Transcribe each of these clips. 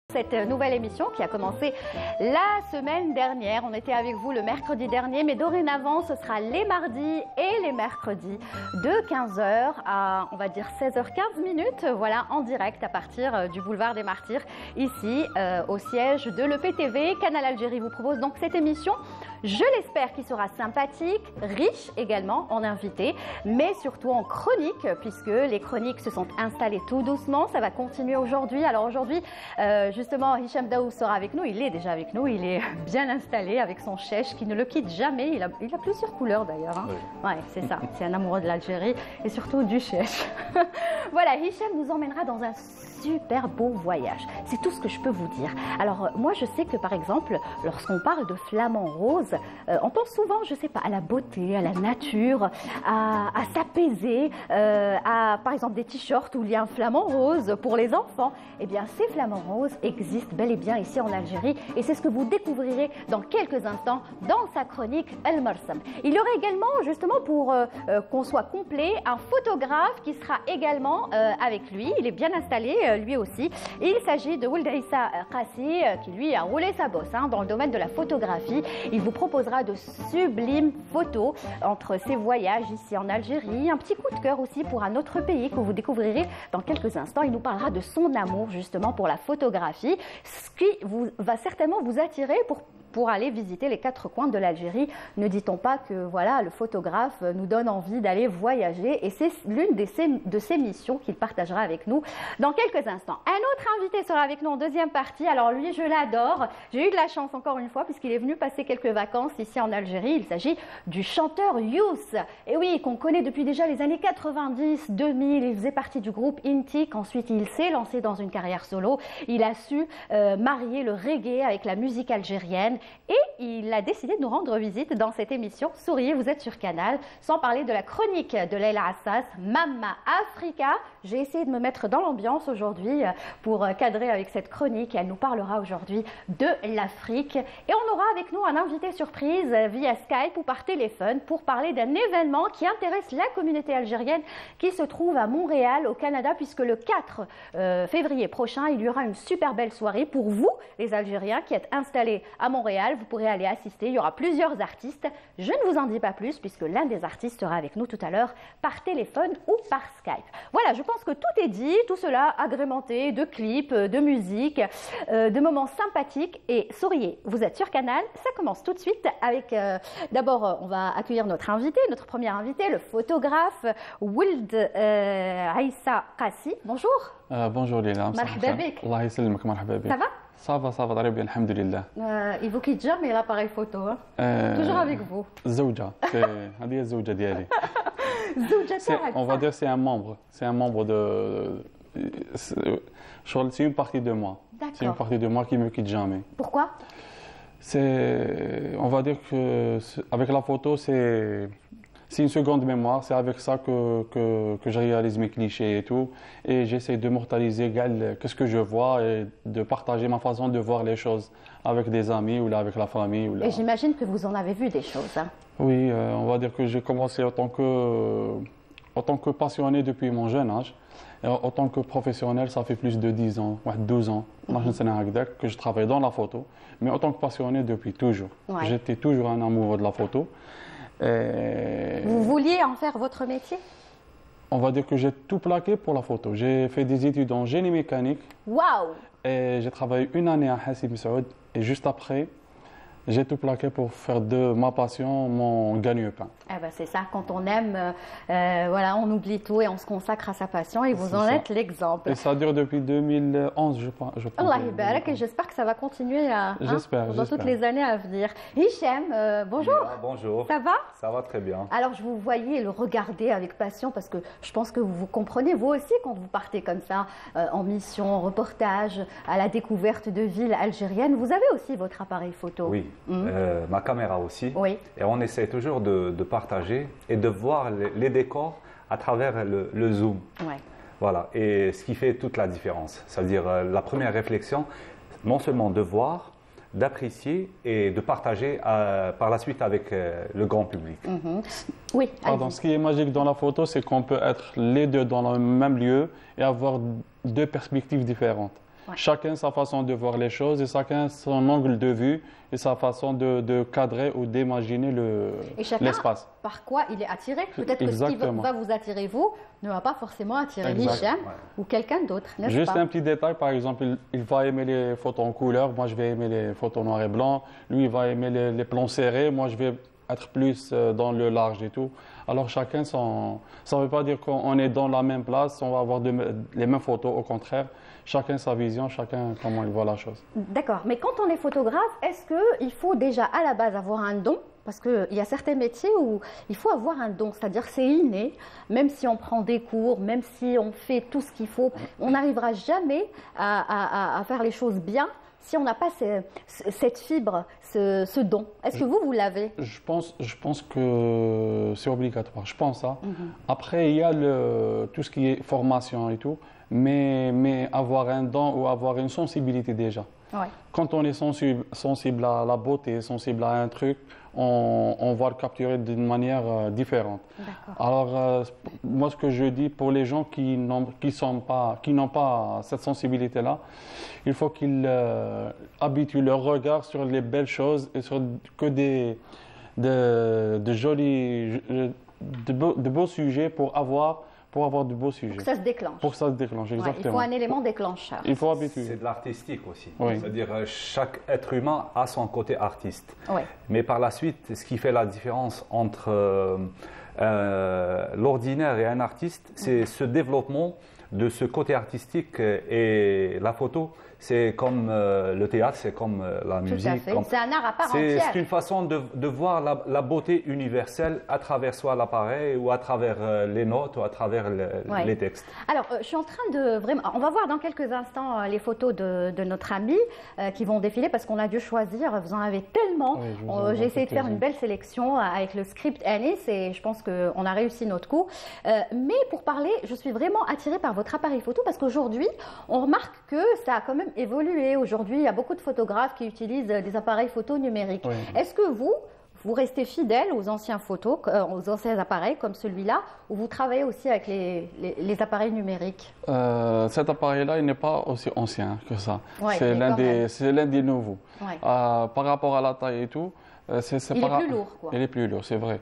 Cette nouvelle émission qui a commencé la semaine dernière. On était avec vous le mercredi dernier, mais dorénavant, ce sera les mardis et les mercredis de 15h à, on va dire, 16h15 minutes, voilà, en direct à partir du boulevard des Martyrs, ici au siège de l'EPTV. Canal Algérie vous propose donc cette émission. Je l'espère qu'il sera sympathique, riche également en invités, mais surtout en chroniques, puisque les chroniques se sont installées tout doucement. Ça va continuer aujourd'hui. Alors aujourd'hui, justement, Hicham Daoud sera avec nous. Il est déjà avec nous. Il est bien installé avec son chèche qui ne le quitte jamais. Il a plusieurs couleurs d'ailleurs. Hein. Oui. Ouais, c'est ça. C'est un amoureux de l'Algérie et surtout du chèche. Voilà, Hicham nous emmènera dans un super beau voyage. C'est tout ce que je peux vous dire. Alors moi, je sais que par exemple, lorsqu'on parle de flamant rose, on pense souvent, je sais pas, à la beauté, à la nature, à s'apaiser, à par exemple des t-shirts où il y a un flamant rose pour les enfants. Eh bien, ces flamants roses existent bel et bien ici en Algérie et c'est ce que vous découvrirez dans quelques instants dans sa chronique El Marsam. Il y aura également, justement pour qu'on soit complet, un photographe qui sera également avec lui. Il est bien installé, lui aussi. Et il s'agit de Ould Issa Qassi, qui lui a roulé sa bosse dans le domaine de la photographie. Il vous proposera de sublimes photos entre ses voyages ici en Algérie. Un petit coup de cœur aussi pour un autre pays que vous découvrirez dans quelques instants. Il nous parlera de son amour justement pour la photographie, ce qui va certainement vous attirer pour aller visiter les quatre coins de l'Algérie. Ne dit-on pas que voilà, le photographe nous donne envie d'aller voyager et c'est l'une de ses missions qu'il partagera avec nous dans quelques instants. Un autre invité sera avec nous en deuxième partie. Alors lui, je l'adore. J'ai eu de la chance encore une fois puisqu'il est venu passer quelques vacances ici en Algérie. Il s'agit du chanteur Youss. Et oui, qu'on connaît depuis déjà les années 90, 2000. Il faisait partie du groupe Intik. Ensuite, il s'est lancé dans une carrière solo. Il a su marier le reggae avec la musique algérienne. Et il a décidé de nous rendre visite dans cette émission. Souriez, vous êtes sur Canal. Sans parler de la chronique de Leila Assas, Mama Africa. J'ai essayé de me mettre dans l'ambiance aujourd'hui pour cadrer avec cette chronique. Elle nous parlera aujourd'hui de l'Afrique. Et on aura avec nous un invité surprise via Skype ou par téléphone pour parler d'un événement qui intéresse la communauté algérienne qui se trouve à Montréal, au Canada, puisque le 4 février prochain, il y aura une super belle soirée pour vous, les Algériens qui êtes installés à Montréal. Vous pourrez aller assister. Il y aura plusieurs artistes. Je ne vous en dis pas plus puisque l'un des artistes sera avec nous tout à l'heure par téléphone ou par Skype. Voilà, je pense que tout est dit. Tout cela agrémenté de clips, de musique, de moments sympathiques. Et souriez, vous êtes sur Canal. Ça commence tout de suite avec... D'abord, on va accueillir notre invité, notre premier invité, le photographe Ould Issa Qassi. Bonjour. Bonjour Léla. Marhaba bik. Allah يسلمك مرحبا بك. Ça va? Ça va très bien, alhamdulillah. Il vous quitte jamais l'appareil photo. Hein? Toujours avec vous. Zouja, هذه الزوجة ديالي. Zouja تاعك. On va dire c'est un membre. C'est un membre de. C'est une partie de moi. C'est une partie de moi qui me quitte jamais. Pourquoi? On va dire que avec la photo c'est une seconde mémoire, c'est avec ça que je réalise mes clichés et tout. Et j'essaie de mortaliser qu'est-ce que je vois et de partager ma façon de voir les choses avec des amis ou là avec la famille. Et j'imagine que vous en avez vu des choses. Hein. Oui, on va dire que j'ai commencé en tant que passionné depuis mon jeune âge. Et en tant que professionnel, ça fait plus de 10 ans, 12 ans que je travaille dans la photo. Mais en tant que passionné depuis toujours. Ouais. J'étais toujours un amoureux de la photo. Vous vouliez en faire votre métier? On va dire que j'ai tout plaqué pour la photo. J'ai fait des études en génie mécanique. Waouh! Et j'ai travaillé une année à Hassim Saoud. Et juste après, j'ai tout plaqué pour faire de ma passion mon gagne-pain. Eh ben c'est ça, quand on aime, voilà, on oublie tout et on se consacre à sa passion et vous en êtes l'exemple. Et ça dure depuis 2011, je pense. Allah yabarak, et j'espère que ça va continuer dans toutes les années à venir. Hicham, bonjour. Bonjour. Ça va? Ça va très bien. Alors je vous voyais le regarder avec passion parce que je pense que vous comprenez vous aussi quand vous partez comme ça en mission, en reportage, à la découverte de villes algériennes. Vous avez aussi votre appareil photo. Oui. Ma caméra aussi. Oui. Et on essaie toujours de partager et de voir les décors à travers le zoom. Ouais. Voilà. Et ce qui fait toute la différence. C'est-à-dire la première réflexion, non seulement de voir, d'apprécier et de partager par la suite avec le grand public. Oui. Pardon, ce qui est magique dans la photo, c'est qu'on peut être les deux dans le même lieu et avoir deux perspectives différentes. Ouais. Chacun sa façon de voir les choses et chacun son angle de vue et sa façon de cadrer ou d'imaginer Et chacun, l'espace. par quoi il est attiré. Peut-être que ce qui Exactement. va vous attirer, vous, ne va pas forcément attirer Exact. Hicham Ouais. ou quelqu'un d'autre, n'est-ce Juste pas? un petit détail, par exemple, il va aimer les photos en couleur, moi je vais aimer les photos noir et blanc, lui il va aimer les plans serrés, moi je vais être plus dans le large et tout. Alors chacun son... Ça ne veut pas dire qu'on est dans la même place, on va avoir les mêmes photos, au contraire, chacun sa vision, chacun comment il voit la chose. D'accord. Mais quand on est photographe, est-ce qu'il faut déjà à la base avoir un don? Parce qu'il y a certains métiers où il faut avoir un don, c'est-à-dire c'est inné, même si on prend des cours, même si on fait tout ce qu'il faut, on n'arrivera jamais à faire les choses bien si on n'a pas cette fibre, ce don. Est-ce que vous l'avez? Je pense que c'est obligatoire, je pense ça. Après, il y a tout ce qui est formation et tout, mais avoir un don ou avoir une sensibilité déjà. Ouais. Quand on est sensible à la beauté, sensible à un truc, on va le capturer d'une manière différente. Alors, moi, ce que je dis pour les gens qui n'ont pas cette sensibilité-là, il faut qu'ils habituent leur regard sur les belles choses et sur que de jolis, de beaux sujets pour avoir de beaux sujets. Pour que ça se déclenche. Pour que ça se déclenche, Ouais, exactement. il faut un élément déclencheur. Il faut habituer. C'est de l'artistique aussi. Oui. C'est-à-dire chaque être humain a son côté artiste. Ouais. Mais par la suite, ce qui fait la différence entre l'ordinaire et un artiste, c'est ce développement de ce côté artistique et la photo. C'est comme le théâtre, c'est comme la Tout à musique. fait. C'est un art à part C'est entière. une façon de voir la beauté universelle à travers soit l'appareil ou à travers les notes ou à travers Ouais. Mm. les textes. Alors, je suis en train de vraiment. On va voir dans quelques instants les photos de notre ami qui vont défiler parce qu'on a dû choisir. Vous en avez tellement. Oui, je vous en J'ai essayé de faire plaisir. une belle sélection avec le script Anis et je pense qu'on a réussi notre coup. Mais pour parler, je suis vraiment attirée par votre appareil photo parce qu'aujourd'hui, on remarque que ça a quand même évolué. Aujourd'hui, il y a beaucoup de photographes qui utilisent des appareils photo numériques. Oui. Est-ce que vous restez fidèle aux anciens photos, aux anciens appareils comme celui-là, ou vous travaillez aussi avec les appareils numériques? Cet appareil-là, il n'est pas aussi ancien que ça. Ouais, c'est mais quand l'un des nouveaux. Ouais. Par rapport à la taille et tout, Il est plus lourd, quoi. Il est plus lourd, c'est vrai.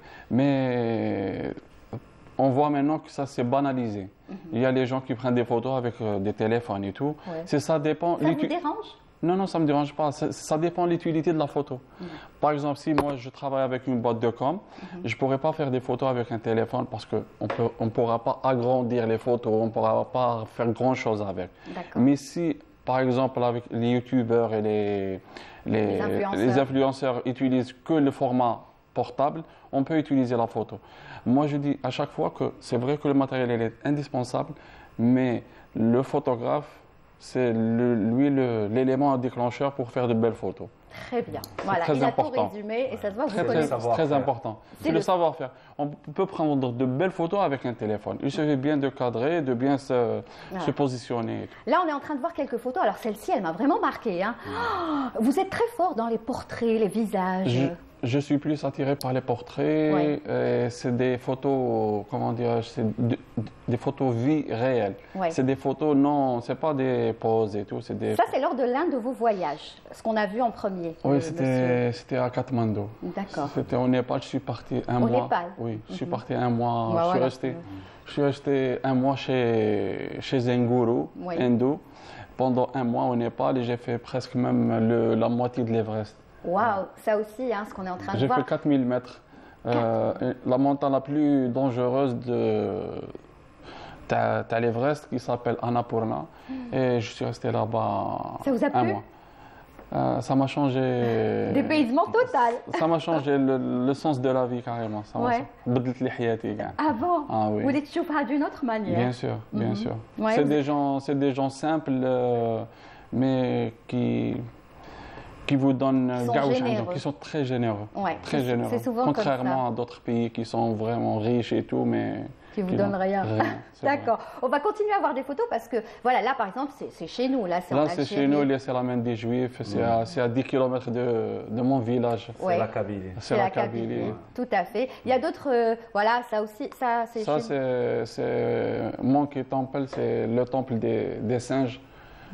Mais on voit maintenant que ça s'est banalisé. Il y a les gens qui prennent des photos avec des téléphones et tout. Ouais. Ça dépend. Ça vous dérange? Non, non, ça ne me dérange pas. Ça dépend de l'utilité de la photo. Par exemple, si moi je travaille avec une boîte de com, je ne pourrais pas faire des photos avec un téléphone parce qu'on ne pourra pas agrandir les photos, on ne pourra pas faire grand-chose avec. D'accord. Mais si, par exemple, avec les youtubeurs et les influenceurs utilisent que le format portable, on peut utiliser la photo. Moi, je dis à chaque fois que c'est vrai que le matériel il est indispensable, mais le photographe, c'est l'élément déclencheur pour faire de belles photos. Très bien. Voilà, très il a important. tout résumé et ça se voit, vous Très, connaissez. très important. C'est le savoir-faire. On peut prendre de belles photos avec un téléphone. Il suffit bien de cadrer, de bien se positionner. Là, on est en train de voir quelques photos. Alors, celle-ci, elle m'a vraiment marquée. Hein. Oh, vous êtes très fort dans les portraits, les visages. Je suis plus attiré par les portraits. Ouais. C'est des photos, comment dirais-je, c'est des photos vie réelles. Ouais. C'est des photos, non, c'est pas des poses et tout. Ça, c'est lors de l'un de vos voyages, ce qu'on a vu en premier. Oui, c'était à Katmandou. D'accord. C'était au Népal, je suis parti un mois. Au Népal? Oui, je suis parti un mois. Bah, je suis resté un mois chez un gourou hindou. Pendant un mois au Népal et j'ai fait presque même la moitié de l'Everest. Waouh, ça aussi, hein, ce qu'on est en train de voir. J'ai fait 4000 mètres. La montagne la plus dangereuse t'as l'Everest qui s'appelle Annapurna. Et je suis resté là-bas un mois. Ça m'a changé. Dépaysement total. Ça m'a changé le sens de la vie carrément. Ah bon? Ah oui. Vous voulez te chauffer d'une autre manière? Bien sûr, bien sûr. Ouais, c'est des gens simples, mais qui vous donnent qui sont très généreux. Ouais, très généreux. C'est souvent contrairement à d'autres pays qui sont vraiment riches et tout, mais qui vous donnent rien. D'accord. On va continuer à voir des photos parce que voilà, là par exemple, c'est chez nous, là c'est chez nous, c'est la main des Juifs, c'est à 10 km de mon village. C'est la Kabylie. C'est la Kabylie. Tout à fait. Il y a d'autres, voilà, ça aussi, ça c'est. Ça c'est Monkey Temple, c'est le temple des singes.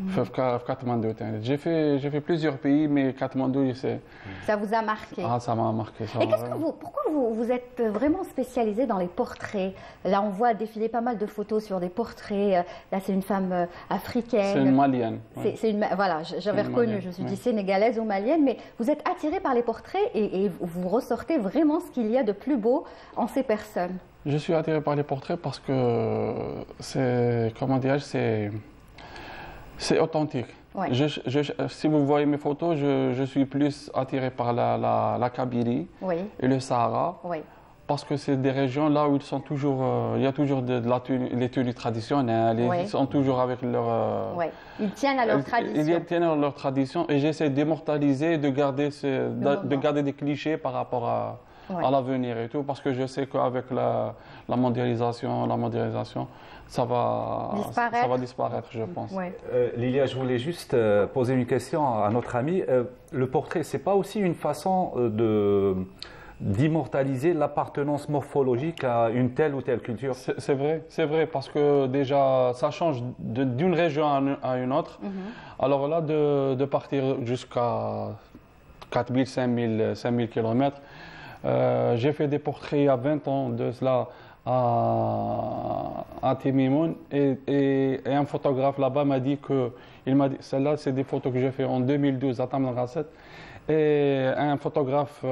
في Katmandou. J'ai fait plusieurs pays, mais Katmandou, Ça vous a marqué. ça m'a marqué. Ça Et pourquoi vous êtes vraiment spécialisé dans les portraits? Là, on voit défiler pas mal de photos sur des portraits. Là, c'est une femme africaine. C'est une Malienne. Ouais. Voilà, j'avais reconnu. Je me suis dit sénégalaise ou malienne, mais vous êtes attiré par les portraits et vous ressortez vraiment ce qu'il y a de plus beau en ces personnes. Je suis attiré par les portraits parce que c'est, comment dirais-je, c'est authentique. Ouais. Si vous voyez mes photos, je suis plus attiré par la Kabylie et le Sahara. Oui. Parce que c'est des régions là où ils sont toujours, il y a toujours les tenues traditionnelles, ils sont toujours avec leur... Ils tiennent à leur tradition. Ils tiennent à leur tradition et j'essaie d'immortaliser, de garder des clichés par rapport à l'avenir et tout, parce que je sais qu'avec la mondialisation, ça va disparaître, je pense. Ouais. Lilia, je voulais juste poser une question à notre ami. Le portrait, c'est pas aussi une façon d'immortaliser l'appartenance morphologique à une telle ou telle culture? C'est vrai, parce que déjà, ça change d'une région à une autre. Alors là, de partir jusqu'à 4000, 5000 km, j'ai fait des portraits il y a 20 ans de cela à Timimoun et un photographe là-bas m'a dit celle-là, c'est des photos que j'ai fait en 2012 à Tamil Rasset. Et un photographe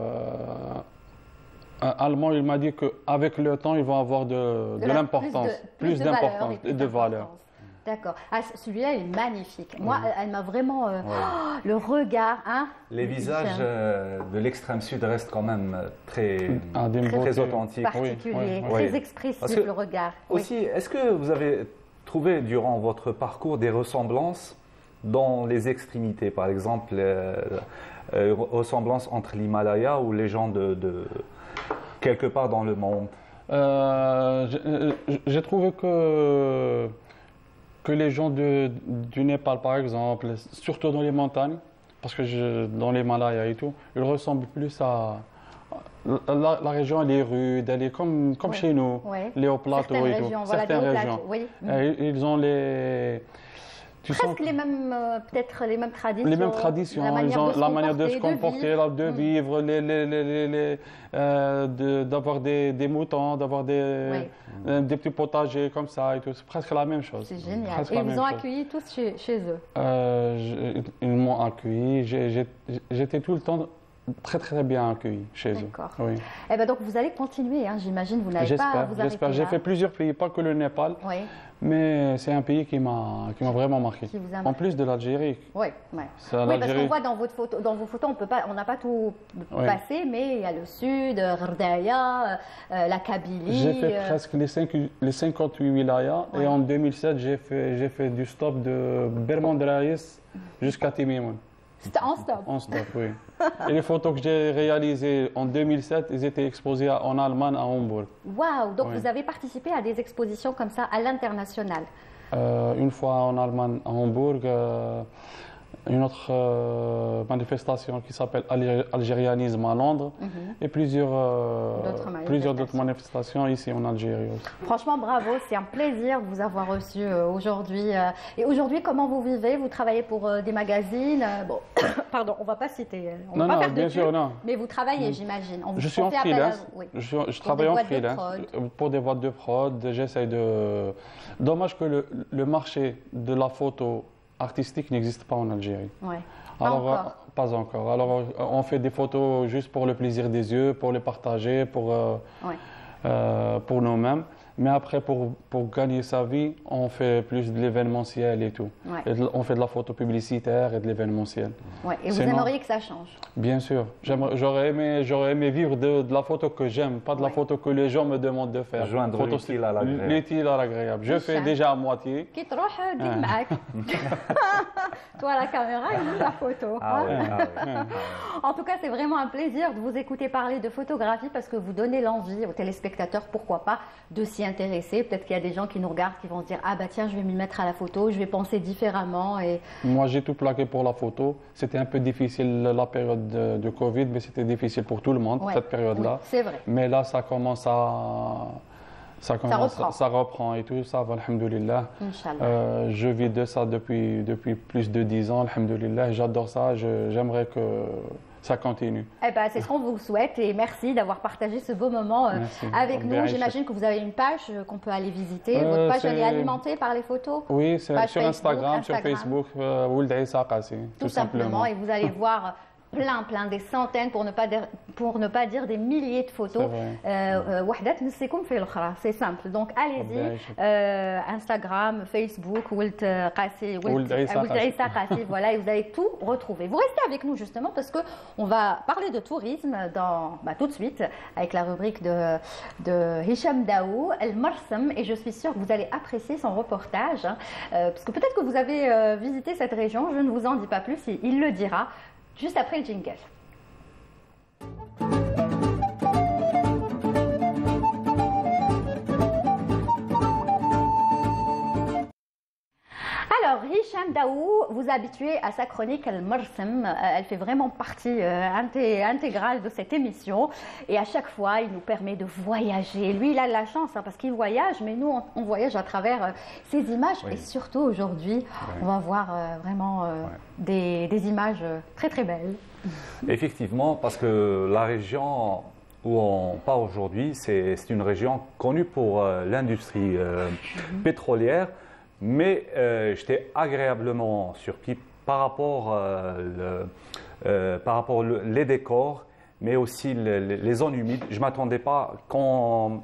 allemand, il m'a dit qu'avec le temps, ils vont avoir de l'importance, plus d'importance et de valeur. D'accord. Ah, celui-là, il est magnifique. Moi, elle m'a vraiment... le regard... Hein, les visages de l'extrême sud restent quand même très authentiques. Particuliers, très expressifs, le regard. Aussi, est-ce que vous avez trouvé durant votre parcours des ressemblances dans les extrémités, par exemple, ressemblances entre l'Himalaya ou les gens de quelque part dans le monde? J'ai trouvé que les gens du Népal, par exemple, surtout dans les montagnes, parce que dans l'Himalaya et tout, ils ressemblent plus à... La région, elle est rude, elle est comme chez nous, les hauts plateaux et tout. Certaines régions. Ils ont presque les mêmes, peut-être les mêmes traditions. Les mêmes traditions, la manière de se comporter, de vivre, d'avoir des moutons, d'avoir des petits potagers comme ça et tout. C'est presque la même chose. C'est génial. Et ils vous ont accueillis tous chez eux? Ils m'ont accueilli. J'étais tout le temps très bien accueilli chez eux. D'accord. Oui. Eh ben donc vous allez continuer, hein, j'imagine. Vous n'allez pas vous arrêter. J'espère. J'ai fait plusieurs pays, pas que le Népal. Mais c'est un pays qui m'a vraiment marqué. En plus de l'Algérie. Oui, parce qu'on voit dans vos photos, on n'a pas tout passé, mais il y a le sud, Rdaya, la Kabylie. J'ai fait presque les 58 wilayas et en 2007, j'ai fait du stop de Bermond Raïs jusqu'à Timimoun. C'était en stop? En stop, oui. Et les photos que j'ai réalisées en 2007, ils étaient exposées en Allemagne, à Hambourg. Waouh! Donc vous avez participé à des expositions comme ça à l'international? Une fois en Allemagne, à Hambourg, une autre manifestation qui s'appelle Algérianisme à Londres et plusieurs d'autres manifestations ici en Algérie aussi. Franchement, bravo, c'est un plaisir de vous avoir reçu aujourd'hui. Et aujourd'hui, comment vous vivez? Vous travaillez pour des magazines? Bon, pardon, on ne va pas citer. Bien sûr, non. Mais vous travaillez, j'imagine. Je suis en freelance. Je travaille en freelance pour des boîtes de prod. J'essaie de... Dommage que le marché de la photo artistique n'existe pas en Algérie. Pas encore. Alors, on fait des photos juste pour le plaisir des yeux, pour les partager, pour nous-mêmes. Mais après, pour gagner sa vie, on fait plus de l'événementiel et tout. On fait de la photo publicitaire et de l'événementiel. Et vous aimeriez que ça change? Bien sûr. J'aurais aimé vivre de la photo que j'aime, pas de la photo que les gens me demandent de faire. Joindre l'utile à l'agréable. L'utile à l'agréable. Je fais déjà à moitié. Qui te Toi, la caméra et nous, la photo. En tout cas, c'est vraiment un plaisir de vous écouter parler de photographie parce que vous donnez l'envie aux téléspectateurs, pourquoi pas, de s'y intéresser. Peut-être qu'il y a des gens qui nous regardent qui vont se dire « Ah bah tiens, je vais m'y mettre à la photo, je vais penser différemment. » et... Moi, j'ai tout plaqué pour la photo. C'était un peu difficile la période de Covid, mais c'était difficile pour tout le monde, cette période-là. Oui, c'est vrai. Mais là, ça commence ça reprend et tout, ça va, alhamdoulilah. Inch'Allah. Je vis de ça depuis plus de 10 ans, alhamdoulilah. J'adore ça, j'aimerais que ça continue. Eh ben, c'est ce qu'on vous souhaite et merci d'avoir partagé ce beau moment avec nous. J'imagine que vous avez une page qu'on peut aller visiter. Votre page, elle est alimentée par les photos? Oui, c'est sur Instagram, sur Facebook, Ould Issa Qassi, tout simplement. Et vous allez voir plein, des centaines, pour ne pas dire des milliers de photos. C'est simple. Donc allez-y, Instagram, Facebook, Ould Issa Qassi, voilà, et vous allez tout retrouver. Vous restez avec nous justement parce qu'on va parler de tourisme tout de suite avec la rubrique de Hicham Daou, El Marsem, et je suis sûre que vous allez apprécier son reportage, parce que peut-être que vous avez visité cette région, je ne vous en dis pas plus, il le dira. Juste après le jingle. Alors, Hicham Daou, vous habituez à sa chronique Al-Marsem. Elle fait vraiment partie intégrale de cette émission. Et à chaque fois, il nous permet de voyager. Lui, il a de la chance parce qu'il voyage, mais nous, on voyage à travers ces images. Oui. Et surtout aujourd'hui, on va voir vraiment des images très, très belles. Effectivement, parce que la région où on part aujourd'hui, c'est une région connue pour l'industrie pétrolière. Mais j'étais agréablement surpris par rapport les décors, mais aussi les zones humides. Je ne m'attendais pas quand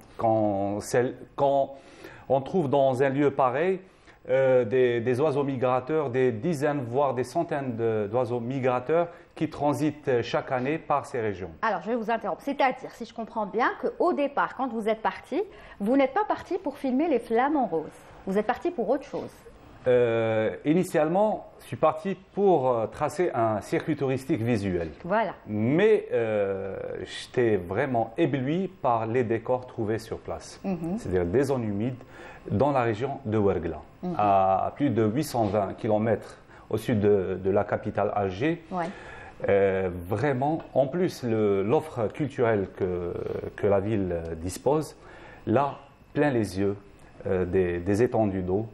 on trouve dans un lieu pareil des oiseaux migrateurs, des dizaines, voire des centaines d'oiseaux migrateurs qui transitent chaque année par ces régions. Alors, je vais vous interrompre. C'est-à-dire, si je comprends bien, qu'au départ, quand vous êtes parti, vous n'êtes pas parti pour filmer les flamants roses. Vous êtes parti pour autre chose. Initialement, je suis parti pour tracer un circuit touristique visuel. Voilà. Mais j'étais vraiment ébloui par les décors trouvés sur place. C'est-à-dire des zones humides dans la région de Ouargla, à plus de 820 km au sud de la capitale Alger. Ouais. Vraiment, en plus, l'offre culturelle que la ville dispose, là, plein les yeux. Des étendues d'eau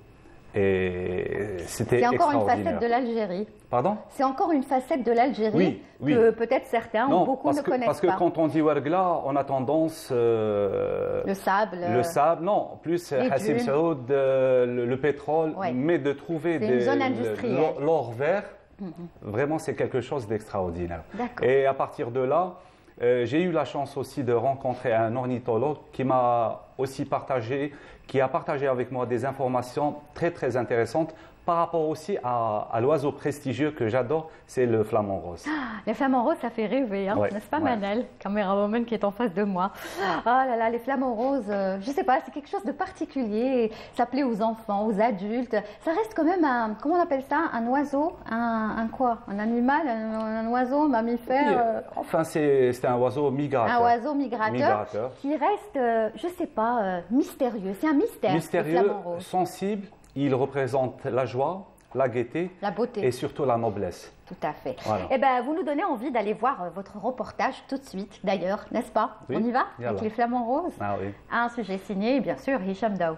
et c'était extraordinaire. C'est encore une facette de l'Algérie. Pardon? C'est encore une facette de l'Algérie que peut-être certains ou beaucoup ne connaissent pas. Parce que quand on dit Ouargla, on a tendance... le sable. Le sable, non, plus Hassim Saoud, le pétrole, mais de trouver l'or vert, vraiment c'est quelque chose d'extraordinaire. Et à partir de là, j'ai eu la chance aussi de rencontrer un ornithologue qui m'a aussi qui a partagé avec moi des informations très très intéressantes par rapport aussi à l'oiseau prestigieux que j'adore, c'est le flamant rose. Les flamants roses, ça fait rêver, n'est-ce pas Manel, camérawoman qui est en face de moi. Oh là là, les flamants roses, je ne sais pas, c'est quelque chose de particulier. Ça plaît aux enfants, aux adultes. Ça reste quand même comment on appelle ça? Un oiseau? Un quoi? Un animal? Un oiseau, un mammifère? Enfin, c'est un oiseau migrateur. Un oiseau migrateur. Qui reste, je ne sais pas, mystérieux. C'est un mystère. Mystérieux, sensible. Il représente la joie, la gaieté, la beauté et surtout la noblesse. Tout à fait. Voilà. Eh ben, vous nous donnez envie d'aller voir votre reportage tout de suite, d'ailleurs, n'est-ce pas? Oui. On y va avec les flamants roses? Oui. Un sujet signé, bien sûr, Hicham Daou.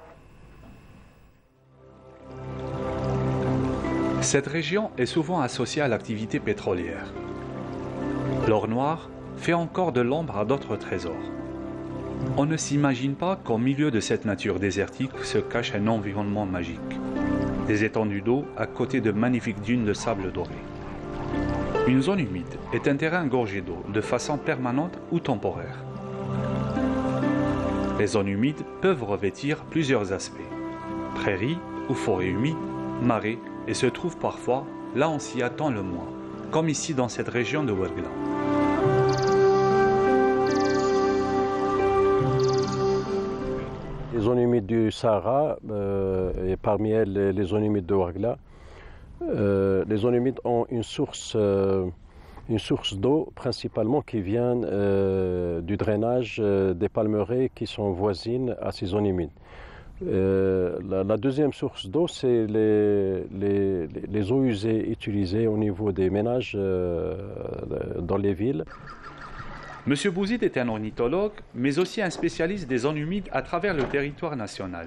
Cette région est souvent associée à l'activité pétrolière. L'or noir fait encore de l'ombre à d'autres trésors. On ne s'imagine pas qu'au milieu de cette nature désertique se cache un environnement magique. Des étendues d'eau à côté de magnifiques dunes de sable doré. Une zone humide est un terrain gorgé d'eau de façon permanente ou temporaire. Les zones humides peuvent revêtir plusieurs aspects. Prairies ou forêts humides, marais et se trouvent parfois là où on s'y attend le moins, comme ici dans cette région de Ouargla. Les zones humides du Sahara, et parmi elles les zones humides de Ouargla, les zones humides ont une source d'eau principalement qui vient du drainage des palmeraies qui sont voisines à ces zones humides. La deuxième source d'eau, c'est les eaux usées utilisées au niveau des ménages dans les villes. Monsieur Bouzid est un ornithologue, mais aussi un spécialiste des zones humides à travers le territoire national.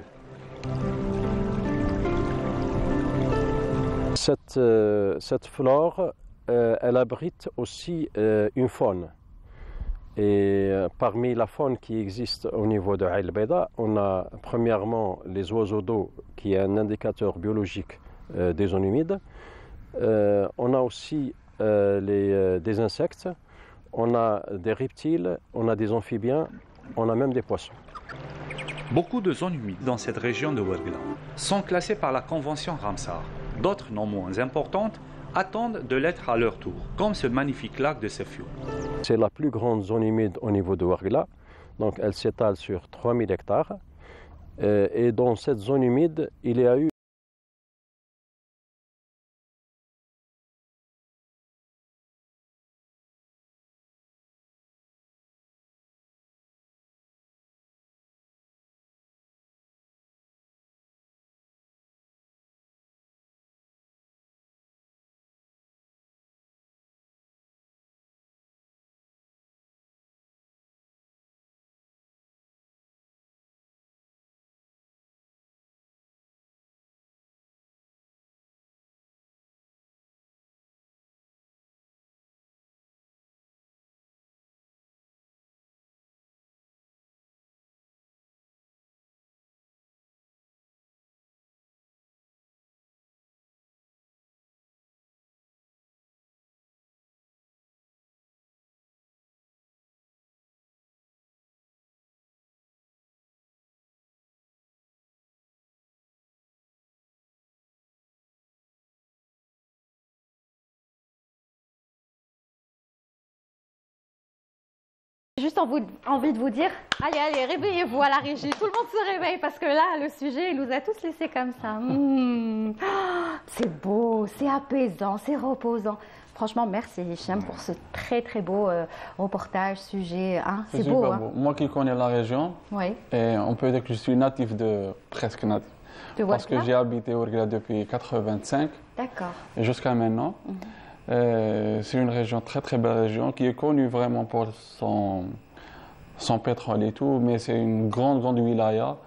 Cette flore, elle abrite aussi une faune. Et parmi la faune qui existe au niveau de Aïl Beda, on a premièrement les oiseaux d'eau, qui est un indicateur biologique des zones humides. On a aussi des insectes, on a des reptiles, on a des amphibiens, on a même des poissons. Beaucoup de zones humides dans cette région de Ouergla sont classées par la Convention Ramsar. D'autres, non moins importantes, attendent de l'être à leur tour, comme ce magnifique lac de Sefio. C'est la plus grande zone humide au niveau de Ouergla, donc elle s'étale sur 3000 hectares. Et dans cette zone humide, il y a eu Juste envie de vous dire, allez, allez, réveillez-vous à la régie. Tout le monde se réveille parce que là, le sujet, il nous a tous laissés comme ça. C'est beau, c'est apaisant, c'est reposant. Franchement, merci Hicham pour ce très très beau reportage, sujet. Hein, c'est beau, beau. Moi qui connais la région, oui. Et on peut dire que je suis presque natif. Parce que j'ai habité au Ouergla depuis 1985. D'accord. Et jusqu'à maintenant. C'est une région, très très belle région, qui est connue vraiment pour son pétrole et tout, mais c'est une grande wilaya.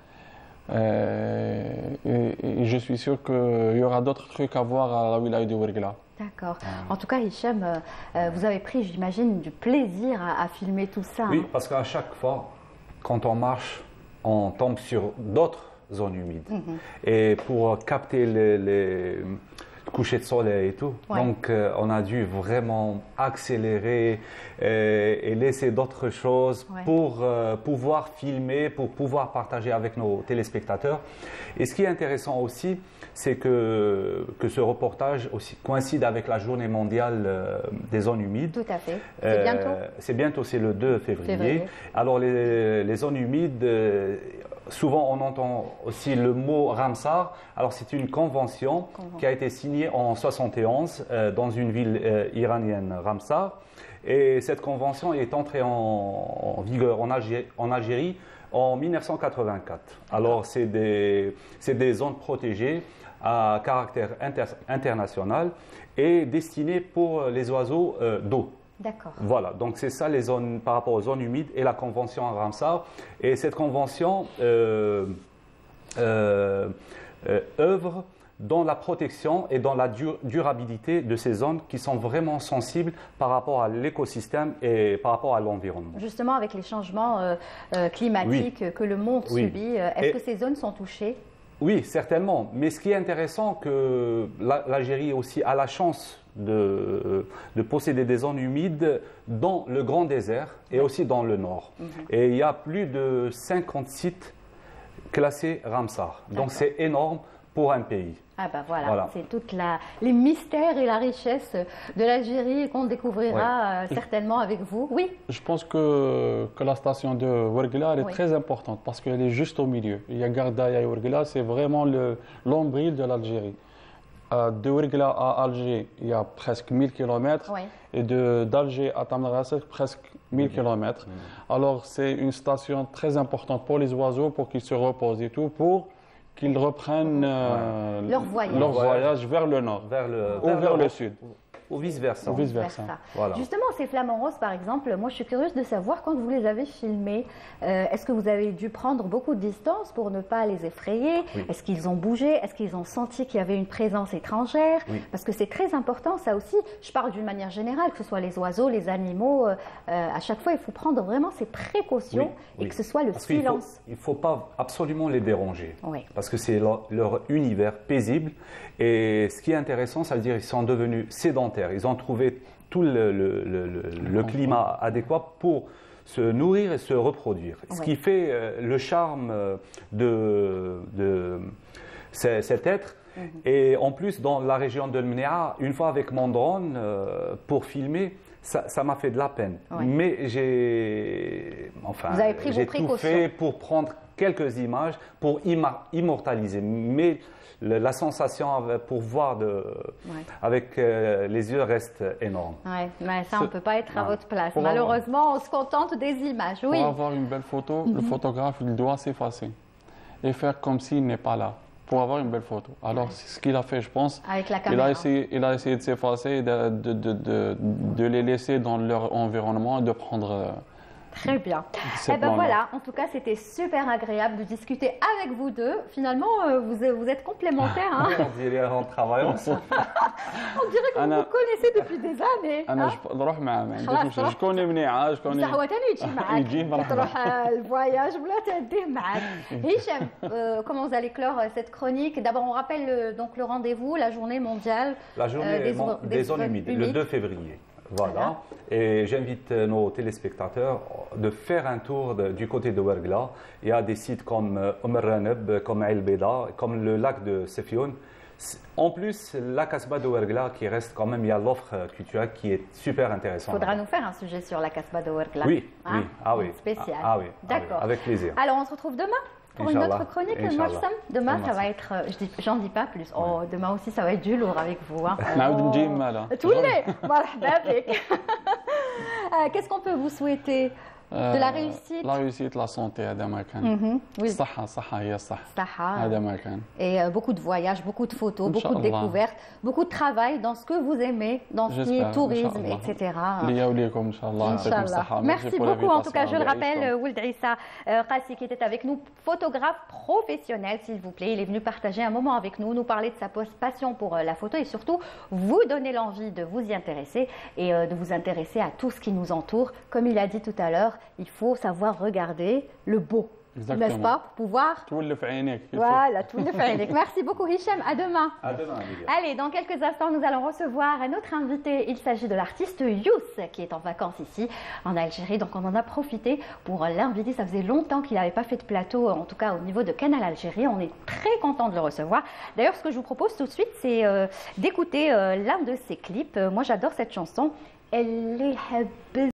Et je suis sûr qu'il y aura d'autres trucs à voir à la wilaya de Ouergla. D'accord. En tout cas, Hicham, vous avez pris, j'imagine, du plaisir à filmer tout ça. Oui, hein. parce qu'à chaque fois, quand on marche, on tombe sur d'autres zones humides. Et pour capter les coucher de soleil et tout. Ouais. Donc, on a dû vraiment accélérer et laisser d'autres choses pour pouvoir filmer, pour pouvoir partager avec nos téléspectateurs. Et ce qui est intéressant aussi, c'est que ce reportage aussi coïncide avec la journée mondiale des zones humides. Tout à fait. C'est bientôt. C'est bientôt, c'est le 2 février. Alors, les zones humides... souvent, on entend aussi le mot Ramsar. Alors, c'est une convention qui a été signée en 1971 dans une ville iranienne, Ramsar. Et cette convention est entrée en vigueur en Algérie en 1984. Alors, c'est des zones protégées à caractère international et destinées pour les oiseaux d'eau. D'accord. Voilà, donc c'est ça les zones par rapport aux zones humides et la convention à Ramsar. Et cette convention œuvre dans la protection et dans la durabilité de ces zones qui sont vraiment sensibles par rapport à l'écosystème et par rapport à l'environnement. Justement, avec les changements climatiques que le monde subit, est-ce que ces zones sont touchées ? Oui, certainement. Mais ce qui est intéressant, que l'Algérie aussi a la chance de posséder des zones humides dans le Grand Désert et aussi dans le Nord. Et il y a plus de 50 sites classés Ramsar. Donc c'est énorme pour un pays. Ah ben voilà. C'est tous les mystères et la richesse de l'Algérie qu'on découvrira certainement avec vous. Oui. Je pense que la station de Ouergla est très importante parce qu'elle est juste au milieu. Il y a Gardaïa et Ouergla, c'est vraiment l'ombril de l'Algérie. De Ouergla à Alger, il y a presque 1000 km et d'Alger à Tamanrasset, presque 1000 km. Alors c'est une station très importante pour les oiseaux, pour qu'ils se reposent et tout, pour qu'ils reprennent leur voyage vers le nord ou vers le sud. ou vice-versa. Ou vice-versa. Voilà. Justement, ces flamants roses, par exemple, moi je suis curieuse de savoir quand vous les avez filmés, est-ce que vous avez dû prendre beaucoup de distance pour ne pas les effrayer? Oui. Est-ce qu'ils ont bougé? Est-ce qu'ils ont senti qu'il y avait une présence étrangère? Oui. Parce que c'est très important, ça aussi. Je parle d'une manière générale, que ce soit les oiseaux, les animaux. À chaque fois, il faut prendre vraiment ces précautions Oui, et que ce soit le Parce silence. Il ne faut pas absolument les déranger. Oui. Parce que c'est leur univers paisible. Et ce qui est intéressant, ça veut dire qu'ils sont devenus sédentaires. Ils ont trouvé tout le climat adéquat pour se nourrir et se reproduire. Ce qui fait le charme de cet être. Et en plus, dans la région de Mnéa, une fois avec mon drone, pour filmer, ça m'a fait de la peine. Mais j'ai tout fait pour prendre quelques images, pour immortaliser. Mais la sensation pour voir avec les yeux reste énorme. Ouais, mais ça, on ne peut pas être à votre place. Malheureusement, on se contente des images. Oui. Pour avoir une belle photo, le photographe il doit s'effacer et faire comme s'il n'est pas là pour avoir une belle photo. Alors, c'est ce qu'il a fait, je pense. Avec la caméra. Il a essayé de s'effacer et de les laisser dans leur environnement et de prendre... Très bien. Eh ben voilà, en tout cas, c'était super agréable de discuter avec vous deux. Finalement, vous êtes complémentaires. Hein. On dirait en travaillant ensemble. On dirait que vous vous connaissez depuis des années. Je connais Mnéa, je connais... الفواياج ولا تهديه معاك. Hicham, comment vous allez clore cette chronique? D'abord, on rappelle donc le rendez-vous, la journée mondiale des zones humides, le 2 février. Voilà. Et j'invite nos téléspectateurs de faire un tour du côté de Ouargla. Il y a des sites comme Raneb, comme El Beda, comme le lac de Sefion. En plus, la Casbah de Ouargla qui reste quand même, il y a l'offre culturelle qui est super intéressante. Il faudra nous faire un sujet sur la Casbah de Ouargla. Oui, hein? oui. Ah oui. Spécial. Ah oui. D'accord. Avec plaisir. Alors, on se retrouve demain pour une autre chronique, Malsam. Demain, ça va être, j'en dis pas plus. Oh, demain aussi, ça va être du lourd avec vous. Hein. Tous les. Voilà, qu'est-ce qu'on peut vous souhaiter? De la réussite. La réussite, la santé, oui. Et beaucoup de voyages, beaucoup de photos, beaucoup de découvertes, beaucoup de travail dans ce que vous aimez, dans ce qui est tourisme, etc. Merci beaucoup. En tout cas, je le rappelle, Ould Issa Qassi qui était avec nous, photographe professionnel, s'il vous plaît. Il est venu partager un moment avec nous, nous parler de sa passion pour la photo et surtout vous donner l'envie de vous y intéresser et de vous intéresser à tout ce qui nous entoure. Comme il a dit tout à l'heure, il faut savoir regarder le beau, n'est-ce pas, pour pouvoir... Voilà, tout le fait. Merci beaucoup Hicham, à demain. À demain, Allez, dans quelques instants, nous allons recevoir un autre invité. Il s'agit de l'artiste Youss, qui est en vacances ici, en Algérie. Donc on en a profité pour l'inviter. Ça faisait longtemps qu'il n'avait pas fait de plateau, en tout cas au niveau de Canal Algérie. On est très content de le recevoir. D'ailleurs, ce que je vous propose tout de suite, c'est d'écouter l'un de ses clips. Moi, j'adore cette chanson. Elle est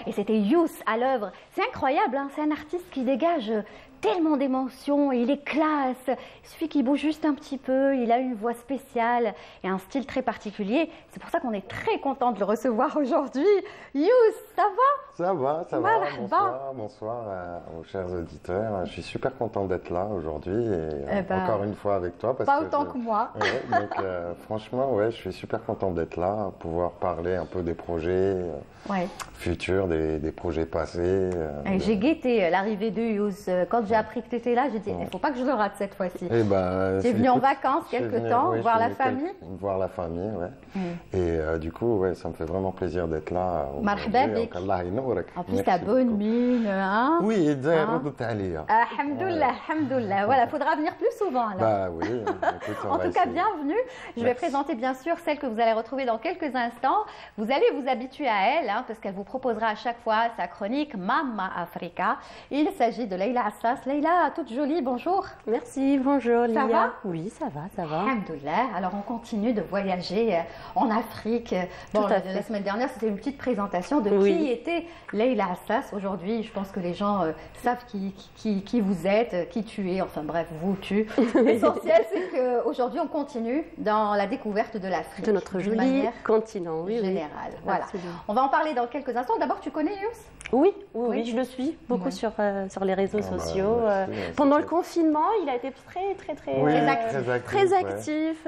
Et c'était Youss à l'œuvre. C'est incroyable, hein, c'est un artiste qui dégage tellement d'émotions, il est classe, il suffit qu'il bouge juste un petit peu, il a une voix spéciale et un style très particulier. C'est pour ça qu'on est très content de le recevoir aujourd'hui. Youss, ça va? Ça va, ça va. Marhaba. Bonsoir aux chers auditeurs. Je suis super content d'être là aujourd'hui et encore une fois avec toi. Pas autant que moi. Ouais, donc franchement, ouais, je suis super content d'être là, pouvoir parler un peu des projets futurs, des projets passés. J'ai guetté l'arrivée de Youss. Quand j'ai appris que tu étais là, j'ai dit, il ne faut pas que je le rate cette fois-ci. Tu es venu en vacances quelque temps, voir la famille? Voir la famille, ouais. Et du coup, ouais, ça me fait vraiment plaisir d'être là. Marhaba bik. En plus, ta bonne mine, hein? Oui, alhamdoulilah. Alhamdoulilah. Voilà, il faudra venir plus souvent alors. Bah oui, écoute, en tout cas, bienvenue. Je vais présenter bien sûr celle que vous allez retrouver dans quelques instants. Vous allez vous habituer à elle, hein, parce qu'elle vous proposera à chaque fois sa chronique Mamma Africa. Il s'agit de Leïla Assas. Leïla, toute jolie, bonjour. Merci, bonjour Lia. Ça va? Oui, ça va, ça va. Alhamdoulilah. Alors on continue de voyager en Afrique. Bon, la semaine dernière, c'était une petite présentation de qui était Leïla Assas. Aujourd'hui, je pense que les gens savent qui vous êtes, qui tu es, enfin bref, vous, tu. L'essentiel, c'est qu'aujourd'hui, on continue dans la découverte de l'Afrique. De notre joli continent, oui. Général. Voilà. Absolument. On va en parler dans quelques instants. D'abord, tu connais Youss? Oui, je le suis beaucoup sur les réseaux sociaux. Pendant le confinement, il a été très actif.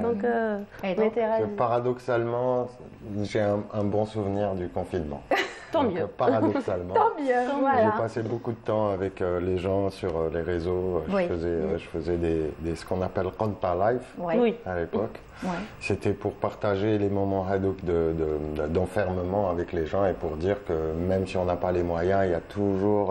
Paradoxalement, j'ai un bon souvenir du confinement. Tant mieux. Paradoxalement. Tant mieux. Voilà. J'ai passé beaucoup de temps avec les gens sur les réseaux. Je faisais ce qu'on appelle Qanta Life à l'époque. C'était pour partager les moments d'enfermement avec les gens et pour dire que même si on n'a pas les moyens, il y a toujours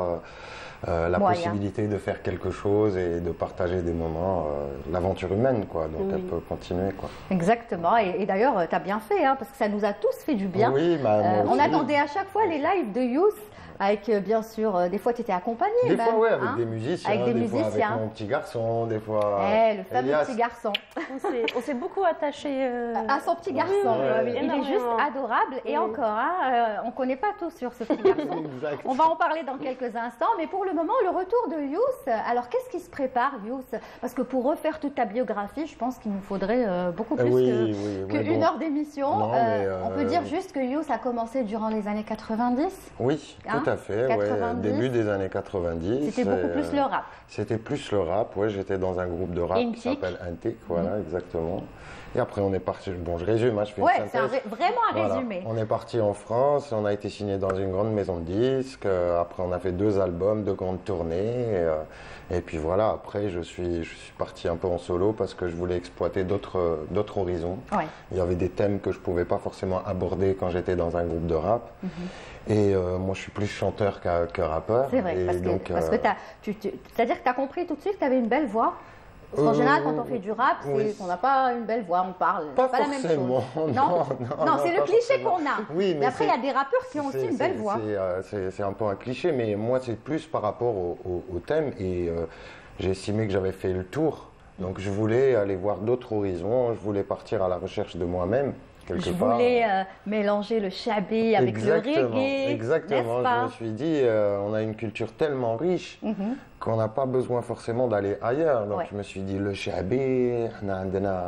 la possibilité de faire quelque chose et de partager des moments, l'aventure humaine, quoi. Donc elle peut continuer, quoi. Exactement. Et d'ailleurs, tu as bien fait, hein, parce que ça nous a tous fait du bien. Oui, on attendait à chaque fois les lives de Youss. Avec, bien sûr, des fois tu étais accompagné. Des fois, oui, avec des musiciens. Fois avec mon petit garçon, des fois. Le fameux petit garçon. On s'est beaucoup attaché à son petit garçon. Il est juste adorable. Et encore, hein, on ne connaît pas tout sur ce petit garçon. On va en parler dans quelques instants. Mais pour le moment, le retour de Youss. Alors, qu'est-ce qui se prépare, Youss? Parce que pour refaire toute ta biographie, je pense qu'il nous faudrait beaucoup plus qu'une heure d'émission. On peut dire juste que Youss a commencé durant les années 90. Oui, tout à fait, début des années 90. C'était beaucoup plus le rap. C'était plus le rap, j'étais dans un groupe de rap qui s'appelle Intic, voilà, exactement. Et après on est parti, bon je résume, je fais une synthèse. C'est vraiment un résumé. On est parti en France, on a été signé dans une grande maison de disques, après on a fait 2 albums, 2 grandes tournées, et puis voilà, après je suis parti un peu en solo parce que je voulais exploiter d'autres horizons. Il y avait des thèmes que je ne pouvais pas forcément aborder quand j'étais dans un groupe de rap. Et moi, je suis plus chanteur que rappeur. C'est vrai, parce que c'est-à-dire que tu as compris tout de suite que tu avais une belle voix. Parce qu'en général, quand on fait du rap, on n'a pas une belle voix, on parle. Pas la même chose. Non, c'est le cliché qu'on a. Oui, mais après, il y a des rappeurs qui ont aussi une belle voix. C'est un peu un cliché, mais moi, c'est plus par rapport au thème. Et j'ai estimé que j'avais fait le tour. Donc, je voulais aller voir d'autres horizons. Je voulais partir à la recherche de moi-même. Je voulais mélanger le chabé avec le reggae. Exactement, je me suis dit, on a une culture tellement riche qu'on n'a pas besoin forcément d'aller ailleurs. Donc je me suis dit, le chabé, on a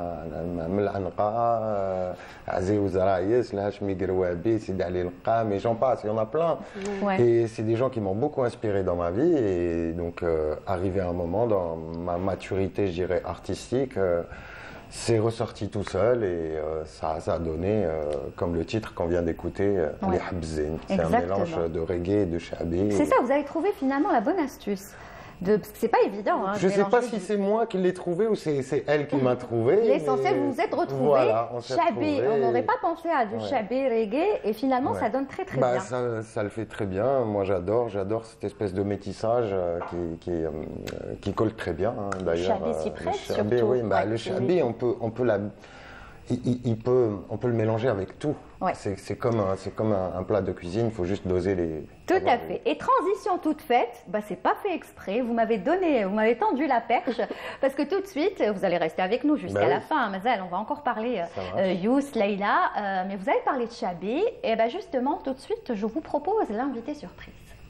mais j'en passe, il y en a plein. Et c'est des gens qui m'ont beaucoup inspiré dans ma vie. Et donc, arrivé à un moment dans ma maturité, je dirais, artistique, c'est ressorti tout seul et ça a donné, comme le titre qu'on vient d'écouter, les Habzin. C'est un mélange de reggae et de chabé. C'est ça, vous avez trouvé finalement la bonne astuce. Parce que c'est pas évident. Je ne sais pas si c'est moi qui l'ai trouvé ou c'est elle qui m'a trouvé. L'essentiel, vous vous êtes retrouvés. Voilà, chabé, on n'aurait pas pensé à du chabé reggae et finalement ça donne très bien. Ça le fait très bien. Moi j'adore cette espèce de métissage qui colle très bien. D'ailleurs, le chabé s'y prête surtout. Le chabé, on peut le mélanger avec tout. C'est comme un plat de cuisine, il faut juste doser les... Tout à fait. Et transition toute faite, c'est pas fait exprès, vous m'avez tendu la perche, parce que tout de suite, vous allez rester avec nous jusqu'à la fin, Mazel, on va encore parler Yous, Leïla, mais vous avez parlé de Chabi, et justement, tout de suite, je vous propose l'invité surprise.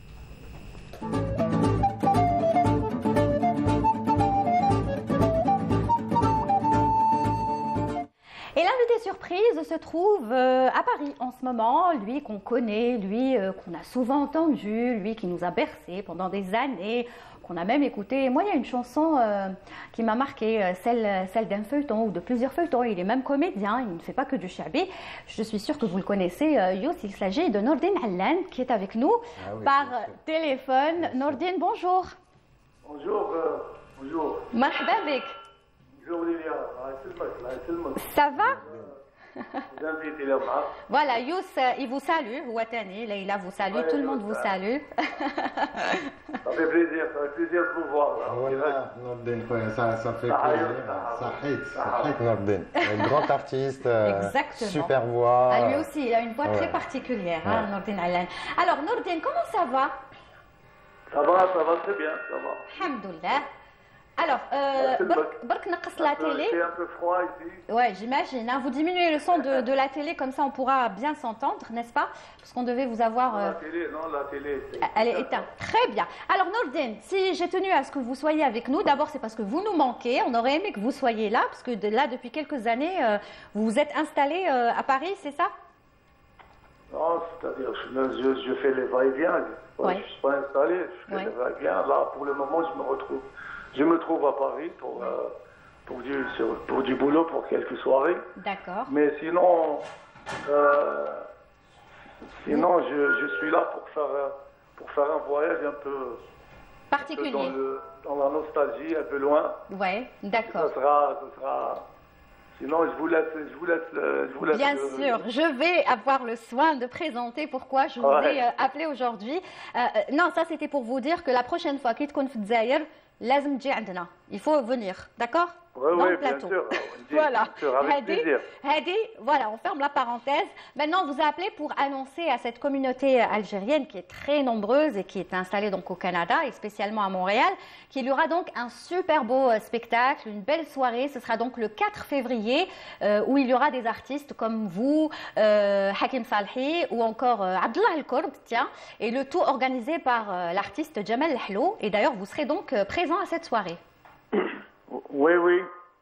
Et l'invité surprise se trouve à Paris en ce moment, lui qu'on connaît, lui qu'on a souvent entendu, lui qui nous a bercé pendant des années, qu'on a même écouté. Moi, il y a une chanson qui m'a marqué, celle d'un feuilleton ou de plusieurs feuilletons. Il est même comédien, il ne fait pas que du chabi. Je suis sûre que vous le connaissez, Yous. Il s'agit de Nordin Allan qui est avec nous par téléphone. Nordin, bonjour. Bonjour, bonjour. Marhaba bik. Bonjour Lilia, ça va? Vous invitez là. Voilà, Yous, il vous salue, Ouatani, Leïla vous salue, tout le monde vous salue. Ça fait plaisir de vous voir. Voilà, Nordin, ça fait plaisir. Sahit Nordin, un grand artiste, super voix. Ah, lui aussi, il a une voix très particulière, Nordin Allan. Alors, Nordin, comment ça va? Ça va très bien, ça va. Alhamdoulilah. Alors, Bark naqas la télé. C'est un peu froid ici. Ouais, j'imagine. Vous diminuez le son de la télé, comme ça on pourra bien s'entendre, n'est-ce pas? Parce qu'on devait vous avoir... La télé. Elle est éteinte. Très bien. Alors, Nordin, si j'ai tenu à ce que vous soyez avec nous, d'abord c'est parce que vous nous manquez. On aurait aimé que vous soyez là, parce que là, depuis quelques années, vous vous êtes installé à Paris, c'est ça? Non, c'est-à-dire, je fais les va-et-vient. Je ne suis pas installé, je fais les va-et-vient. Là, pour le moment, je me trouve à Paris pour du boulot, pour quelques soirées. D'accord. Mais sinon, je suis là pour faire un voyage un peu particulier, un peu dans la nostalgie, un peu loin. Ouais, d'accord. Ça sera. Sinon, je vous laisse. Bien sûr, je vais avoir le soin de présenter pourquoi je vous ai appelé aujourd'hui. Non, ça c'était pour vous dire que la prochaine fois qu'il تكون في الجزائر لازم تجي عندنا. Il faut venir, d'accord? Dans le plateau. Bien sûr. Voilà. Bien sûr, avec plaisir. Hadi, voilà, on ferme la parenthèse. Maintenant, on vous a appelé pour annoncer à cette communauté algérienne qui est très nombreuse et qui est installée donc au Canada et spécialement à Montréal, qu'il y aura donc un super beau spectacle, une belle soirée. Ce sera donc le 4 février où il y aura des artistes comme vous, Hakim Salhi ou encore Abdullah El-Kourd, tiens, et le tout organisé par l'artiste Jamal Lahlou. Et d'ailleurs, vous serez donc présent à cette soirée. Oui,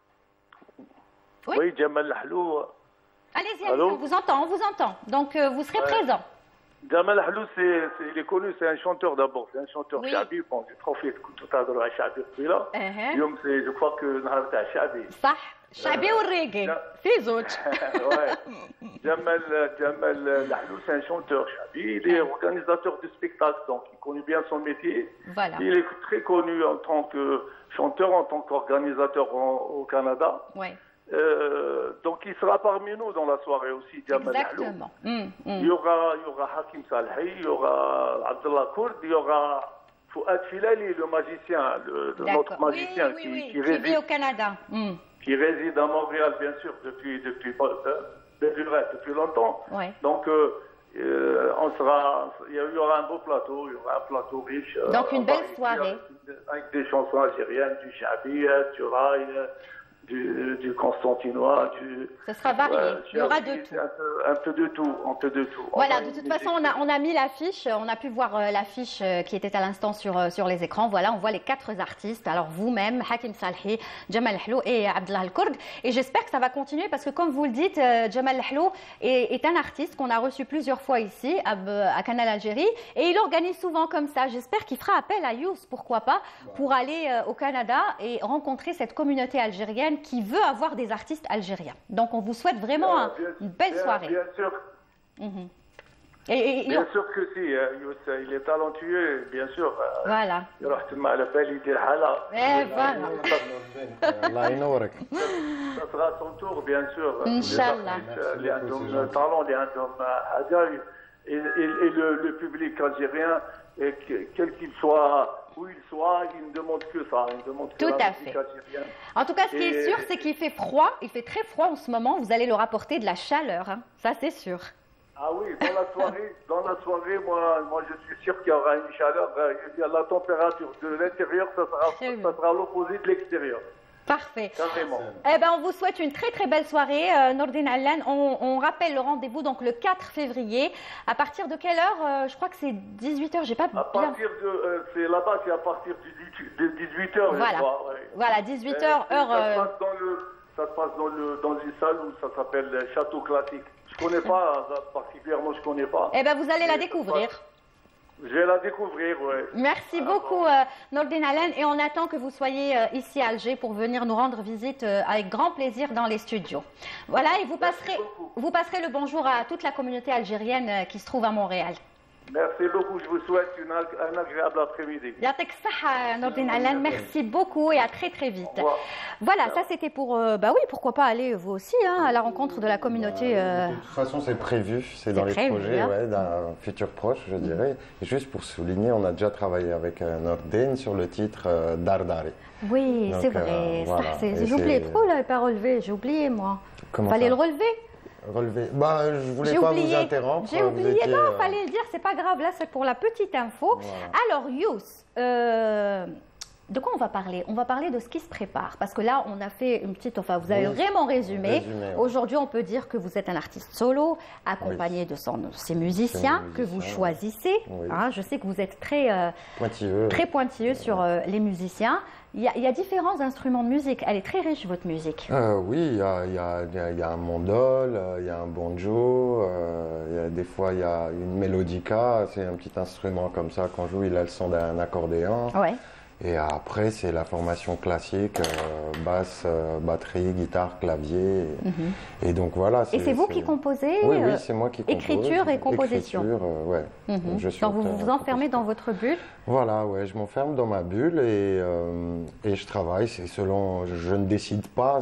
Jamal Lahlou. Allez-y, on vous entend. Donc, vous serez présent. Jamal Lahlou, il est connu, c'est un chanteur d'abord. C'est un chanteur chabi. Bon, j'ai trop fait tout à l'heure à chabi. Je crois que nous avons été chabi. صح. شعبي والريغي في زوج. Jamal Lahlou, c'est un chanteur chabi. Il est organisateur de spectacles, donc il connaît bien son métier. Voilà. Il est très connu en tant que chanteur, en tant qu'organisateur au Canada. Ouais. Donc il sera parmi nous dans la soirée aussi, Jamal Lahlou. Exactement. Il y aura Hakim Salhi, il y y aura Abdullah Kourd, il y aura Fouad Filali, le magicien, notre magicien qui réside au Canada. Qui réside à Montréal, bien sûr, depuis longtemps. Ouais. Donc il y aura un beau plateau, il y aura un plateau riche. Donc une belle soirée. Avec des chansons algériennes, du chabi, du rail, du constantinois, Ce sera varié, il y aura de tout. Un peu de tout. Voilà, de toute façon, on a mis l'affiche, on a pu voir l'affiche qui était à l'instant sur les écrans. Voilà, on voit les 4 artistes. Alors vous-même, Hakim Salhi, Jamal Lahlou et Abdullah El-Kourd. Et j'espère que ça va continuer parce que comme vous le dites, Jamal Lahlou est un artiste qu'on a reçu plusieurs fois ici à Canal Algérie. Et il organise souvent comme ça. J'espère qu'il fera appel à Yous, pourquoi pas, pour aller au Canada et rencontrer cette communauté algérienne qui veut avoir des artistes algériens. Donc on vous souhaite vraiment une belle soirée. Bien sûr. Bien sûr que si, il est talentueux, bien sûr. Voilà. Il ça sera son tour, bien sûr. Inch'Allah. Il y a un talent, il y a un et le public algérien, quel qu'il soit, où il soit, il ne demande que ça. Il ne demande que tout à fait. En tout cas, ce qui est sûr, c'est qu'il fait froid. Il fait très froid en ce moment. Vous allez leur apporter de la chaleur. Hein. Ça, c'est sûr. Ah oui, dans la soirée, moi je suis sûr qu'il y aura une chaleur. La température de l'intérieur, ça sera l'opposé de l'extérieur. Parfait. Carrément. Eh ben, on vous souhaite une très très belle soirée, Nordine Allan. On rappelle le rendez-vous donc le 4 février. À partir de quelle heure? Je crois que c'est 18h. J'ai pas bien. C'est là-bas, c'est à partir de 18h. Voilà. Voilà, 18h heure. Ça se passe dans une salle où ça s'appelle Château Classique. Je connais pas particulièrement, je connais pas. Eh ben, vous allez la découvrir. Je vais la découvrir, oui. Merci beaucoup, Nordine Allan. Et on attend que vous soyez ici à Alger pour venir nous rendre visite avec grand plaisir dans les studios. Voilà, et vous passerez le bonjour à toute la communauté algérienne qui se trouve à Montréal. Merci beaucoup, je vous souhaite un agréable après-midi. Yatek Saha, Nordine Allan, merci beaucoup et à très très vite. Voilà, ça c'était pour, oui, pourquoi pas aller vous aussi à la rencontre de la communauté. De toute façon, c'est prévu, c'est dans les projets d'un futur proche, je dirais. Et juste pour souligner, on a déjà travaillé avec Nordine sur le titre Dardari. Oui, c'est vrai, j'ai oublié trop là, pas relevé, j'ai oublié moi. Fallait le relever. Relevé. Je voulais pas vous interrompre. J'ai oublié, non, fallait le dire, c'est pas grave, là c'est pour la petite info. Voilà. Alors Youss, de quoi on va parler? On va parler de ce qui se prépare, parce que là on a fait une petite, vous avez vraiment résumé. Aujourd'hui on peut dire que vous êtes un artiste solo, accompagné de ses musiciens, que vous choisissez. Je sais que vous êtes très pointilleux sur les musiciens. Il y a différents instruments de musique. Elle est très riche, votre musique. Oui, il y a un mandol, il y a un banjo, des fois il y a une mélodica, c'est un petit instrument comme ça qu'on joue, il a le son d'un accordéon. Ouais. Et après, c'est la formation classique, basse, batterie, guitare, clavier. Et donc voilà. Et c'est vous qui composez? Oui, c'est moi qui compose. Écriture et composition. Ouais. Donc vous vous enfermez dans votre bulle? Voilà, ouais, je m'enferme dans ma bulle et je travaille. C'est selon, je ne décide pas.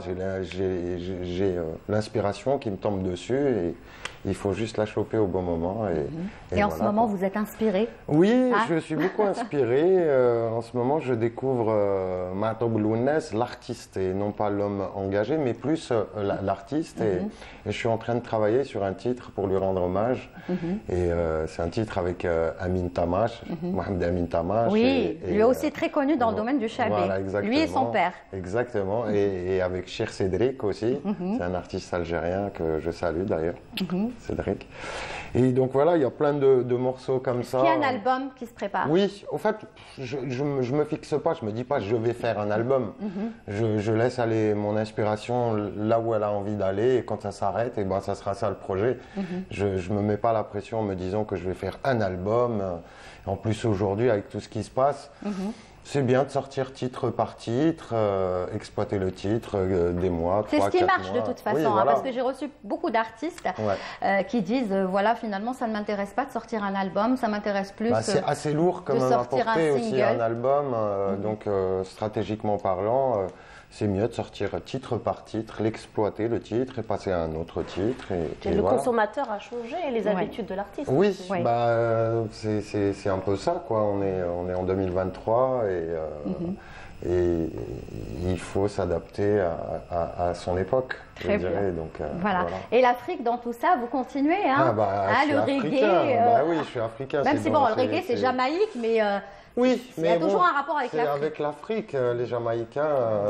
J'ai l'inspiration qui me tombe dessus et il faut juste la choper au bon moment. Et en ce moment, vous êtes inspiré? Oui, je suis beaucoup inspiré. En ce moment, je découvre Matob Lounès, l'artiste, et non pas l'homme engagé, mais plus l'artiste. Et je suis en train de travailler sur un titre pour lui rendre hommage. Et c'est un titre avec Amin Tamash, Mohamed Amin Tamash. Oui, lui aussi très connu dans le domaine du chabé. Voilà, lui et son père. Exactement. Et avec Cheikh Cédric aussi. C'est un artiste algérien que je salue d'ailleurs. Cédric. Et donc voilà, il y a plein de morceaux comme ça. Il y a un album qui se prépare? Oui, en fait, je me fixe pas, je me dis pas je vais faire un album. Je laisse aller mon inspiration là où elle a envie d'aller et quand ça s'arrête, et ça sera ça le projet. Je me mets pas la pression en me disant que je vais faire un album. En plus aujourd'hui, avec tout ce qui se passe, c'est bien de sortir titre par titre, exploiter le titre des mois, 3-4 mois. C'est ce qui marche de toute façon, parce que j'ai reçu beaucoup d'artistes qui disent, voilà, finalement, ça ne m'intéresse pas de sortir un album, ça m'intéresse plus c'est assez lourd quand même à porter aussi un album, donc stratégiquement parlant, c'est mieux de sortir titre par titre, l'exploiter le titre et passer à un autre titre. Et le consommateur a changé les habitudes de l'artiste. Oui, c'est un peu ça, quoi. On est en 2023 et il faut s'adapter à son époque, je dirais. Donc, voilà. Et l'Afrique, dans tout ça, vous continuez, le reggae. Oui, je suis africain. Même si le reggae, c'est Jamaïque, mais... Oui, mais il y a toujours un rapport avec l'Afrique. Avec l'Afrique, les Jamaïcains,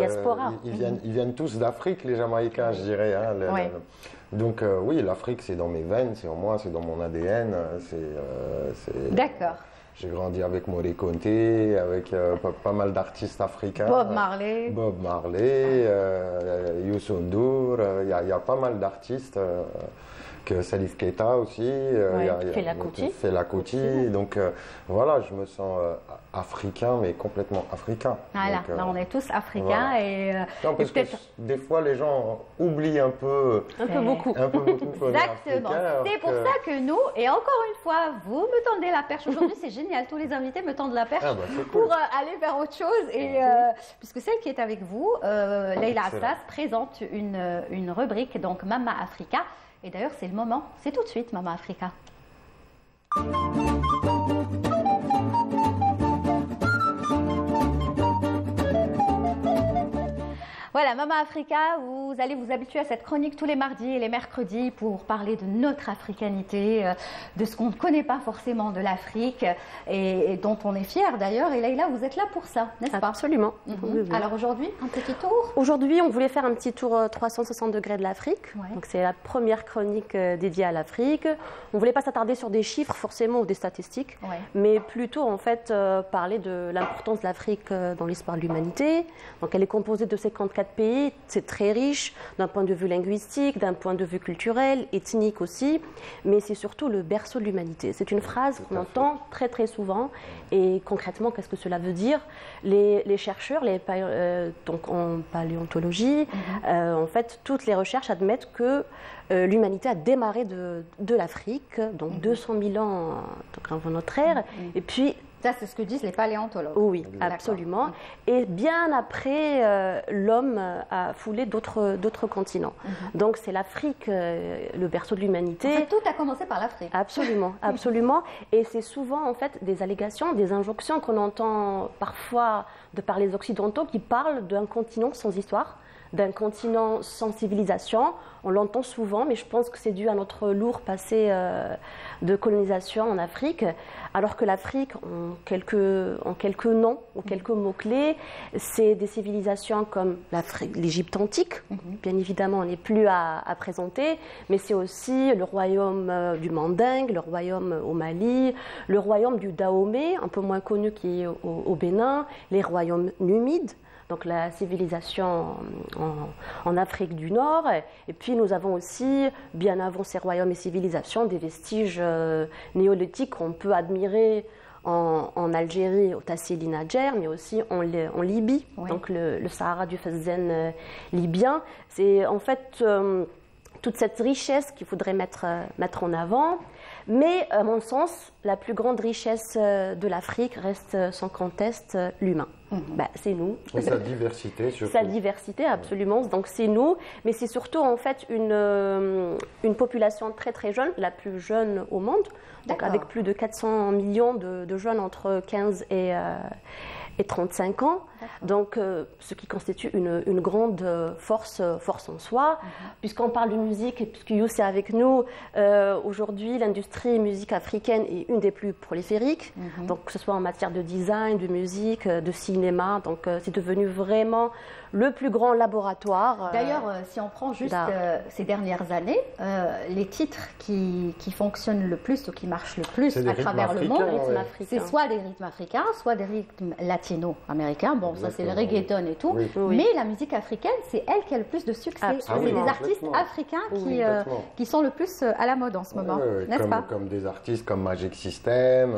ils viennent tous d'Afrique, les Jamaïcains, je dirais. Donc oui, l'Afrique, c'est dans mes veines, c'est en moi, c'est dans mon ADN. D'accord. J'ai grandi avec Moré Conté, avec pas mal d'artistes africains. Bob Marley, Youssou N'Dour, il y a pas mal d'artistes. Que Salif Keita aussi, Fela Kuti. Donc voilà, je me sens africain, mais complètement africain. Voilà, donc, là, on est tous africains. Voilà. Non, parce que des fois, les gens oublient un peu beaucoup. Exactement. C'est pour ça que nous, et encore une fois, vous me tendez la perche. Aujourd'hui, c'est génial. Tous les invités me tendent la perche pour aller vers autre chose. Et puisque celle qui est avec vous, Leïla Assas, présente une rubrique, donc Mama Africa. Et d'ailleurs, c'est le moment. C'est tout de suite, Mama Africa. Voilà, Mama Africa, vous allez vous habituer à cette chronique tous les mardis et les mercredis pour parler de notre africanité, de ce qu'on ne connaît pas forcément de l'Afrique et dont on est fier d'ailleurs. Et Leïla, vous êtes là pour ça, n'est-ce pas? Absolument. Oui. Alors aujourd'hui, un petit tour? Aujourd'hui, on voulait faire un petit tour 360 degrés de l'Afrique. Ouais. Donc c'est la première chronique dédiée à l'Afrique. On ne voulait pas s'attarder sur des chiffres forcément ou des statistiques, mais plutôt en fait parler de l'importance de l'Afrique dans l'histoire de l'humanité. Donc elle est composée de 54 pays, c'est très riche d'un point de vue linguistique, d'un point de vue culturel, ethnique aussi, mais c'est surtout le berceau de l'humanité. C'est une phrase qu'on entend très très souvent. Et concrètement, qu'est-ce que cela veut dire? Les chercheurs, donc en paléontologie, en fait, toutes les recherches admettent que l'humanité a démarré de l'Afrique, donc 200 000 ans avant notre ère, et puis... Ça, c'est ce que disent les paléontologues. Oui, absolument. Et bien après, l'homme a foulé d'autres continents. Donc, c'est l'Afrique, le berceau de l'humanité. En fait, tout a commencé par l'Afrique. Absolument, absolument. Et c'est souvent, en fait, des allégations, des injonctions qu'on entend parfois de par les Occidentaux qui parlent d'un continent sans histoire, d'un continent sans civilisation. On l'entend souvent, mais je pense que c'est dû à notre lourd passé de colonisation en Afrique, alors que l'Afrique, en quelques noms ou quelques mots-clés, c'est des civilisations comme l'Égypte antique, bien évidemment, on n'est plus à présenter, mais c'est aussi le royaume du Mandingue, le royaume au Mali, le royaume du Dahomey, un peu moins connu qui est au Bénin, les royaumes numides, donc la civilisation en Afrique du Nord. Et puis nous avons aussi, bien avant ces royaumes et civilisations, des vestiges néolithiques qu'on peut admirer en Algérie, au Tassili Nadjer, mais aussi en Libye, donc le Sahara du Fezzan libyen. C'est en fait toute cette richesse qu'il faudrait mettre en avant. Mais à mon sens, la plus grande richesse de l'Afrique reste sans conteste l'humain. C'est nous. Et sa diversité surtout. Sa diversité, absolument. Donc c'est nous, mais c'est surtout en fait une population très très jeune, la plus jeune au monde, donc avec plus de 400 millions de jeunes entre 15 et 35 ans, donc ce qui constitue une grande force en soi. Puisqu'on parle de musique, et puisque Youssef est avec nous, aujourd'hui l'industrie musique africaine est une des plus prolifériques, donc que ce soit en matière de design, de musique, de cinéma, donc c'est devenu vraiment le plus grand laboratoire. D'ailleurs, si on prend juste ces dernières années, les titres qui fonctionnent le plus ou qui marchent le plus à travers le monde, c'est soit des rythmes africains, soit des rythmes latino-américains. Bon, ça c'est le reggaeton et tout. Mais la musique africaine, c'est elle qui a le plus de succès. C'est des artistes africains qui sont le plus à la mode en ce moment, n'est-ce pas? Comme des artistes comme Magic System.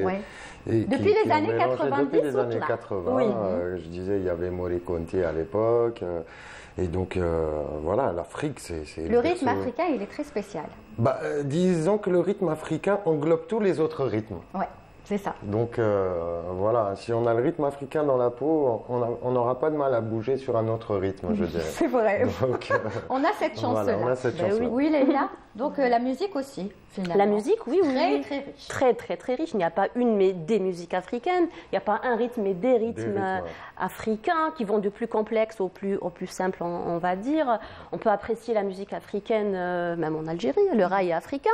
Depuis les années 90. Depuis les années 80, je disais, il y avait Morricone à l'époque. Et donc, voilà, l'Afrique, c'est... Le rythme africain, il est très spécial. Disons que le rythme africain englobe tous les autres rythmes. Ouais. C'est ça. Donc voilà, si on a le rythme africain dans la peau, on n'aura pas de mal à bouger sur un autre rythme, je dirais. C'est vrai. Donc, on a cette chance-là. Voilà, on a cette chance-là. Oui, Leïla. Donc la musique aussi, finalement. La musique, oui. Très, très riche. Très, très, très riche. Il n'y a pas une, mais des musiques africaines. Il n'y a pas un rythme, mais des rythmes africains qui vont du plus complexe au plus simple, on va dire. On peut apprécier la musique africaine, même en Algérie. Le raï est africain.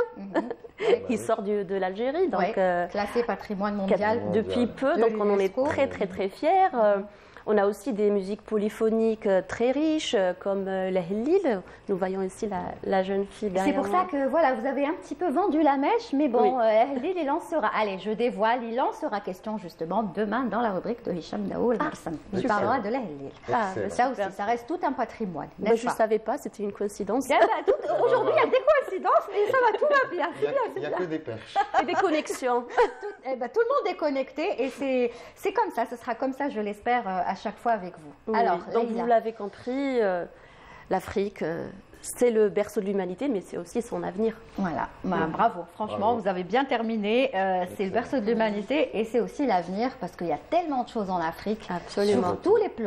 Il sort de l'Algérie. Donc, classé patrimoine mondial depuis peu, donc on en est très très très fiers. On a aussi des musiques polyphoniques très riches, comme la Hellil. Nous voyons ici la jeune fille derrière. C'est pour ça que voilà, vous avez un petit peu vendu la mèche, mais bon, Hellil, il en sera. Allez, je dévoile, il en sera question justement demain dans la rubrique de Hicham Daoul. Il parlera de la Hellil. Ça aussi, ça reste tout un patrimoine. Je ne savais pas, c'était une coïncidence. Aujourd'hui, il y a des coïncidences, mais ça va, tout va bien. Il n'y a que des perches. Et des connexions. Tout le monde est connecté et c'est comme ça, ce sera comme ça, je l'espère, à chaque fois avec vous. Oui, alors, donc vous l'avez compris, l'Afrique, c'est le berceau de l'humanité, mais c'est aussi son avenir. Voilà, bravo, franchement, vous avez bien terminé. C'est le berceau de l'humanité et c'est aussi l'avenir parce qu'il y a tellement de choses en Afrique, sur tous les plans,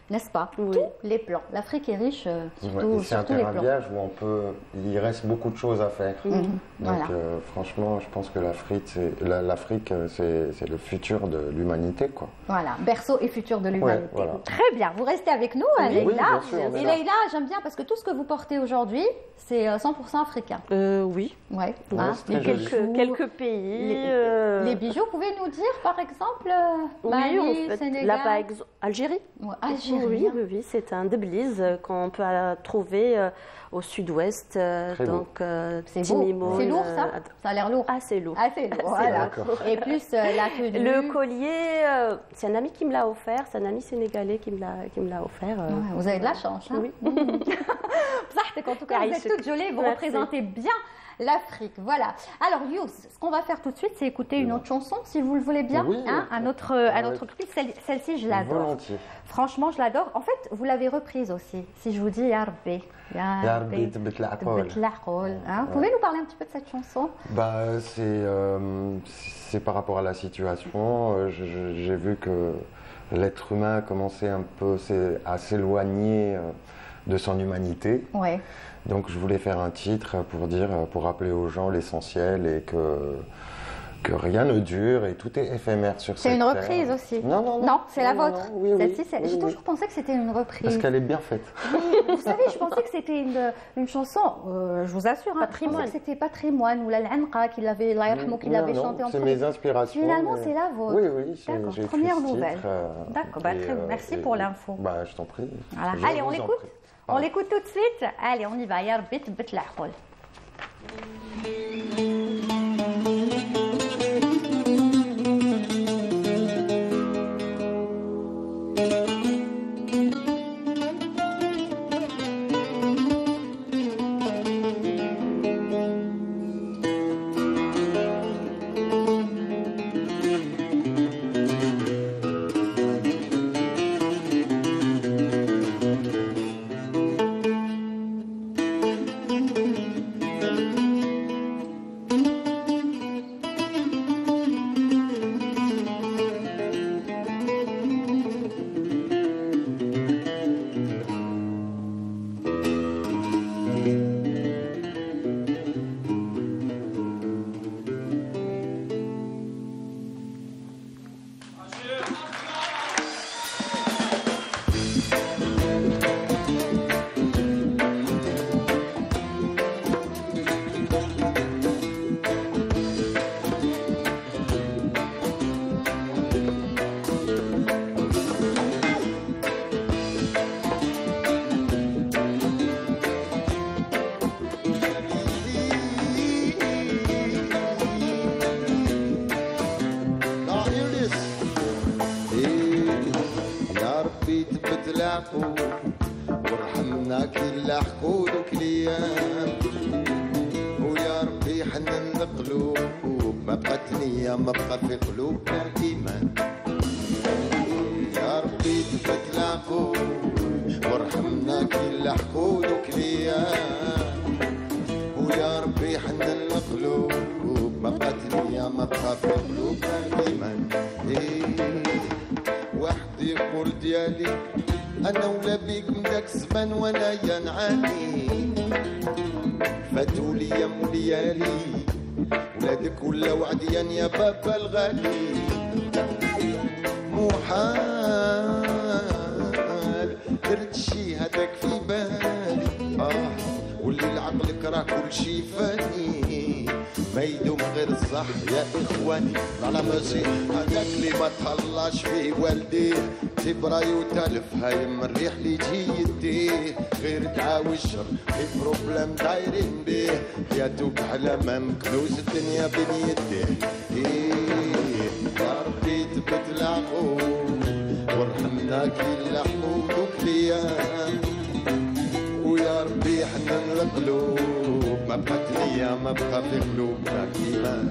n'est-ce pas? Oui. Tous les plans. L'Afrique est riche surtout c'est un sur tous les terrain plans. vierge où il reste beaucoup de choses à faire. Donc Voilà. franchement, je pense que l'Afrique, c'est le futur de l'humanité, quoi. Voilà, berceau et futur de l'humanité. voilà. Très bien, vous restez avec nous, hein, Leïla. bien sûr, on est Et là. Leïla, j'aime bien parce que tout ce que vous portez aujourd'hui, c'est 100% africain. Oui. Ouais. Ouais, Hein, c'est les très joli. bijoux, Quelques pays. les bijoux, vous pouvez nous dire par exemple Oui, Mali, en fait, Sénégal, là, par exemple, Algérie. Ouais, Algérie. Oui, c'est un deblise qu'on peut trouver au sud-ouest. Donc, C'est beau. Timimol, C'est lourd ça? Ça a l'air lourd. Ah, c'est lourd. Ah, c'est lourd, voilà. Et plus la tenue. Le collier, c'est un ami qui me l'a offert. C'est un ami sénégalais qui me l'a offert. Ouais, vous avez de la chance. Hein? Oui. En tout cas, vous êtes toutes jolies, vous Merci. représentez bien l'Afrique. Voilà. Alors, Youss, ce qu'on va faire tout de suite, c'est écouter une autre chanson, si vous le voulez bien. Oui. Hein, un autre clip. Celle-ci, je l'adore. Volontiers. Franchement, je l'adore. En fait, vous l'avez reprise aussi. Si je vous dis Ya Rabbi. Ya Rabbi, tbet l'aqol. Tbet l'aqol, hein. Vous pouvez nous parler un petit peu de cette chanson? Bah, c'est par rapport à la situation. J'ai vu que l'être humain commençait un peu à s'éloigner de son humanité. Ouais. Donc je voulais faire un titre pour rappeler aux gens l'essentiel et que rien ne dure et tout est éphémère sur cette C'est une terre. reprise aussi. Non, c'est la vôtre. Oui, Celle-ci, oui, j'ai oui. toujours pensé que c'était une reprise. Parce qu'elle est bien faite. Vous savez, je pensais que c'était une chanson, je vous assure, hein, je pensais que c'était Patrimoine ou la L'Anqa qui l'avait, Allah yarhamou, qui l'avait chanté en c'est premier. mes inspirations. Finalement, mais- c'est la vôtre. Oui, D'accord, j'ai écrit première ce nouvelle. titre, D'accord, bah, et, très bien. Merci pour l'info. Bah, je t'en prie. Voilà. Je Allez, on vous en l'écoute. prie. On l'écoute tout de suite. Allez, on y va. Ya Rabbi tbet l'aqol. يا ربي تبت العقول وارحمنا كل حقودك ليام ويا ربي حنن القلوب ما بقت نية ما بقى في قلوبنا الإيمان يا ربي تبت العقول وارحمنا كل حقودك ليام ويا ربي حنن القلوب ما بقت نية ما بقى في قلوبنا الإيمان واحد يقول ديالي انا ولا بيك من داك الزمان وانا يا نعاني فاتوا لي موليالي ولادك ولا وعديان يا بابا الغالي محال درت شي هذاك في بالي واللي العقل كره كل شي فاني ما يدوم غير الصح يا اخواني على ماشي هذاك اللي ما تهلاش فيه والديه تبراي وتالف هاي من الريح اللي تجي يديه غير تعاوي الشر في بروبلم دايرين بيه حياتو بحلم كنوز الدنيا بين يديه يا ربي تبت العقول وارحمنا كل حقودك ليام ويا ربي حنن القلوب ما بقت نية ما بقى في قلوبنا كيمان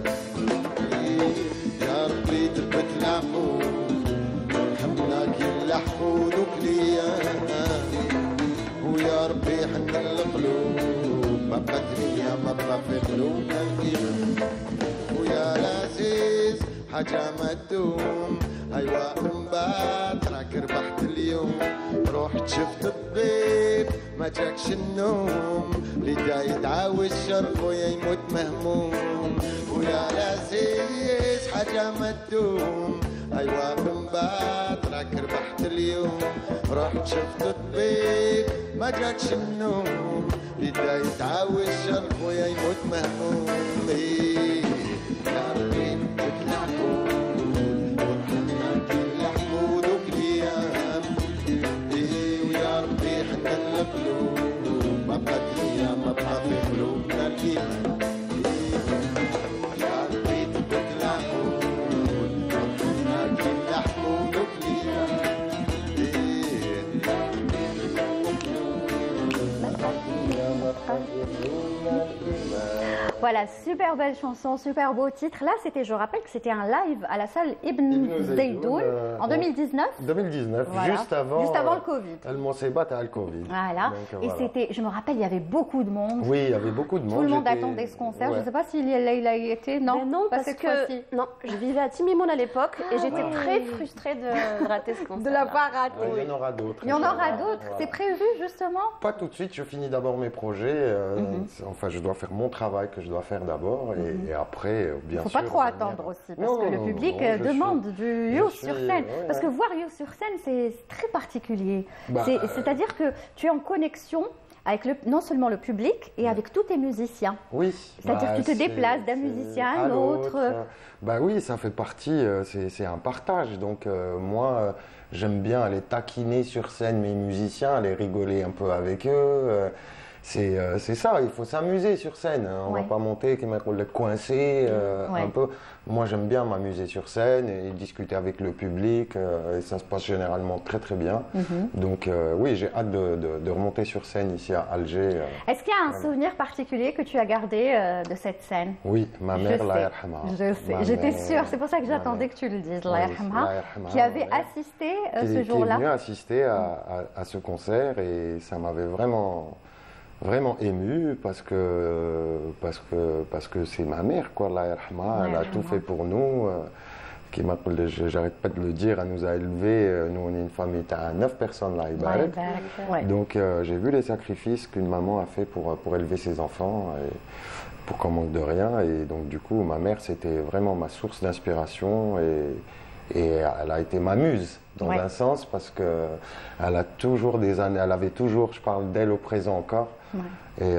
يا ربي تبت العقول وارحمنا كل حقودك ليام ويا ربي حنن القلوب ما بقت نية ما بقى في قلوبنا كيمان ويا العزيز حاجة ما تدوم ايوا من بعد راك ربحت اليوم رحت شفت الطبيب ما جاكش النوم اللي جاي يدعوي الشر خويا يموت مهموم ويا العزيز حاجة ما تدوم ايوا من بعد راك ربحت اليوم رحت شفت الطبيب ما جاكش النوم اللي جاي يدعوي الشر خويا يموت مهموم يا ربي ما بقى دنيا ما بقى في قلوبنا الإيمان يا ربي تبارك العمود ربنا كل حمودك لينا Voilà, super belle chanson, super beau titre. Là, c'était, je rappelle que c'était un live à la salle Ibn Zaydoun en 2019. 2019, voilà. juste avant le Covid. Al-Monsébat à Al-Covid. Voilà. Donc, et voilà. C'était, je me rappelle, il y avait beaucoup de monde. Oui, il y avait beaucoup de monde. Tout le monde attendait ce concert. Ouais. Je ne sais pas s'il a été. Non, mais non, parce que non, je vivais à Timimoun à l'époque et j'étais très frustrée de rater ce concert. De l'avoir raté. Il y en aura d'autres. Il y en aura d'autres. Voilà. C'est prévu justement. Pas tout de suite. Je finis d'abord mes projets. Enfin, je dois faire mon travail que je dois faire d'abord et après, bien sûr. Il ne faut pas trop attendre aussi parce que le public demande du You sur scène. Parce que voir You sur scène, c'est très particulier. C'est-à-dire que tu es en connexion avec non seulement le public et avec tous tes musiciens. Oui. C'est-à-dire que tu te déplaces d'un musicien à un autre. Bah oui, ça fait partie, c'est un partage. Donc moi, j'aime bien aller taquiner sur scène mes musiciens, aller rigoler un peu avec eux. C'est ça, il faut s'amuser sur scène. On ne va pas monter, coincé un peu. Moi, j'aime bien m'amuser sur scène et discuter avec le public. Et ça se passe généralement très très bien. Donc oui, j'ai hâte de remonter sur scène ici à Alger. Est-ce qu'il y a un souvenir particulier que tu as gardé de cette scène? Oui, ma mère, Allah yarhamha. Je sais, j'étais sûre, c'est pour ça que j'attendais que tu le dises, Allah yarhamha, qui avait assisté ce jour-là. Qui est venu assister à ce concert et ça m'avait vraiment ému parce que c'est ma mère, quoi, Allah yarhamha, elle a tout fait pour nous. J'arrête pas de le dire, elle nous a élevés. Nous, on est une famille à 9 personnes là, donc j'ai vu les sacrifices qu'une maman a fait pour élever ses enfants, et pour qu'on manque de rien. Et donc du coup, ma mère, c'était vraiment ma source d'inspiration et elle a été ma muse dans un sens parce que elle a toujours des années, elle avait toujours, je parle d'elle au présent encore. Et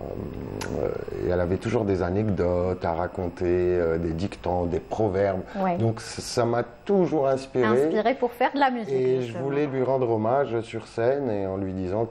elle avait toujours des anecdotes à raconter, des dictons, des proverbes. Donc ça m'a toujours inspiré. Inspiré pour faire de la musique. Et je voulais lui rendre hommage sur scène et en lui disant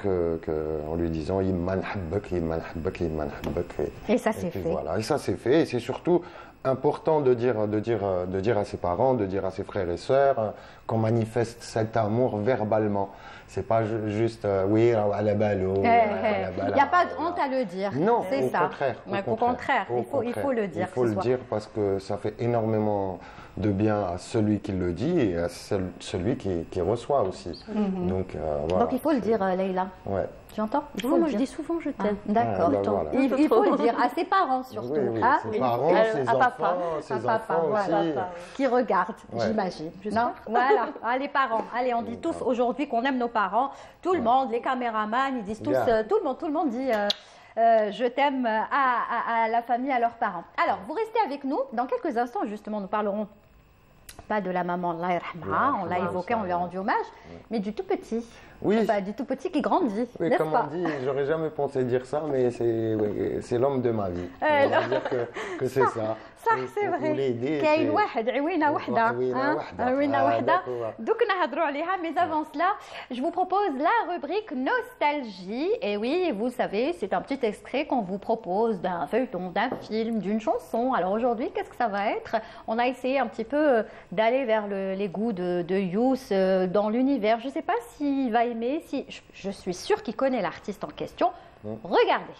Imman habbak, Imman habbak, Imman habbak. Et ça s'est fait. Voilà, et ça s'est fait. Et c'est surtout important de dire à ses parents, de dire à ses frères et sœurs qu'on manifeste cet amour verbalement. C'est pas juste oui, à la balo. Il n'y a pas de honte à le dire. Non, c'est ça. Au contraire, il faut le dire. Il faut le dire parce que ça fait énormément de bien à celui qui le dit et à celui qui reçoit aussi. Donc, voilà. Donc il faut le dire, Leïla. Ouais. Tu entends? Moi, je dis souvent je t'aime. D'accord. Voilà. Il faut le dire à ses parents surtout. Oui, ses parents, ses enfants, ses enfants aussi. Qui regardent, j'imagine. Non, voilà. Les parents. Allez, on dit tous aujourd'hui qu'on aime nos parents. Tout le monde, les caméramans, ils disent tous. Tout le monde dit. Je t'aime à la famille, à leurs parents. Alors, vous restez avec nous. Dans quelques instants, justement, nous parlerons pas de la maman, Allah yarhamha, on l'a évoqué, on lui a rendu hommage, mais du tout petit. Oui. Enfin, du tout petit qui grandit. Oui, comme on dit, j'aurais jamais pensé dire ça, mais c'est l'homme de ma vie. On va dire que c'est ça. صح سي فري كاين واحد عوينه وحده عوينه وحده دوك نهضروا عليها. Mais avant cela, je vous propose la rubrique nostalgie. Et oui, vous savez, c'est un petit extrait qu'on vous propose d'un feuilleton, d'un film, d'une chanson. Alors aujourd'hui, qu'est-ce que ça va être? On a essayé un petit peu d'aller vers les goûts de Youss dans l'univers. Je ne sais pas s'il va aimer, je suis sûre qu'il connaît l'artiste en question. Regardez.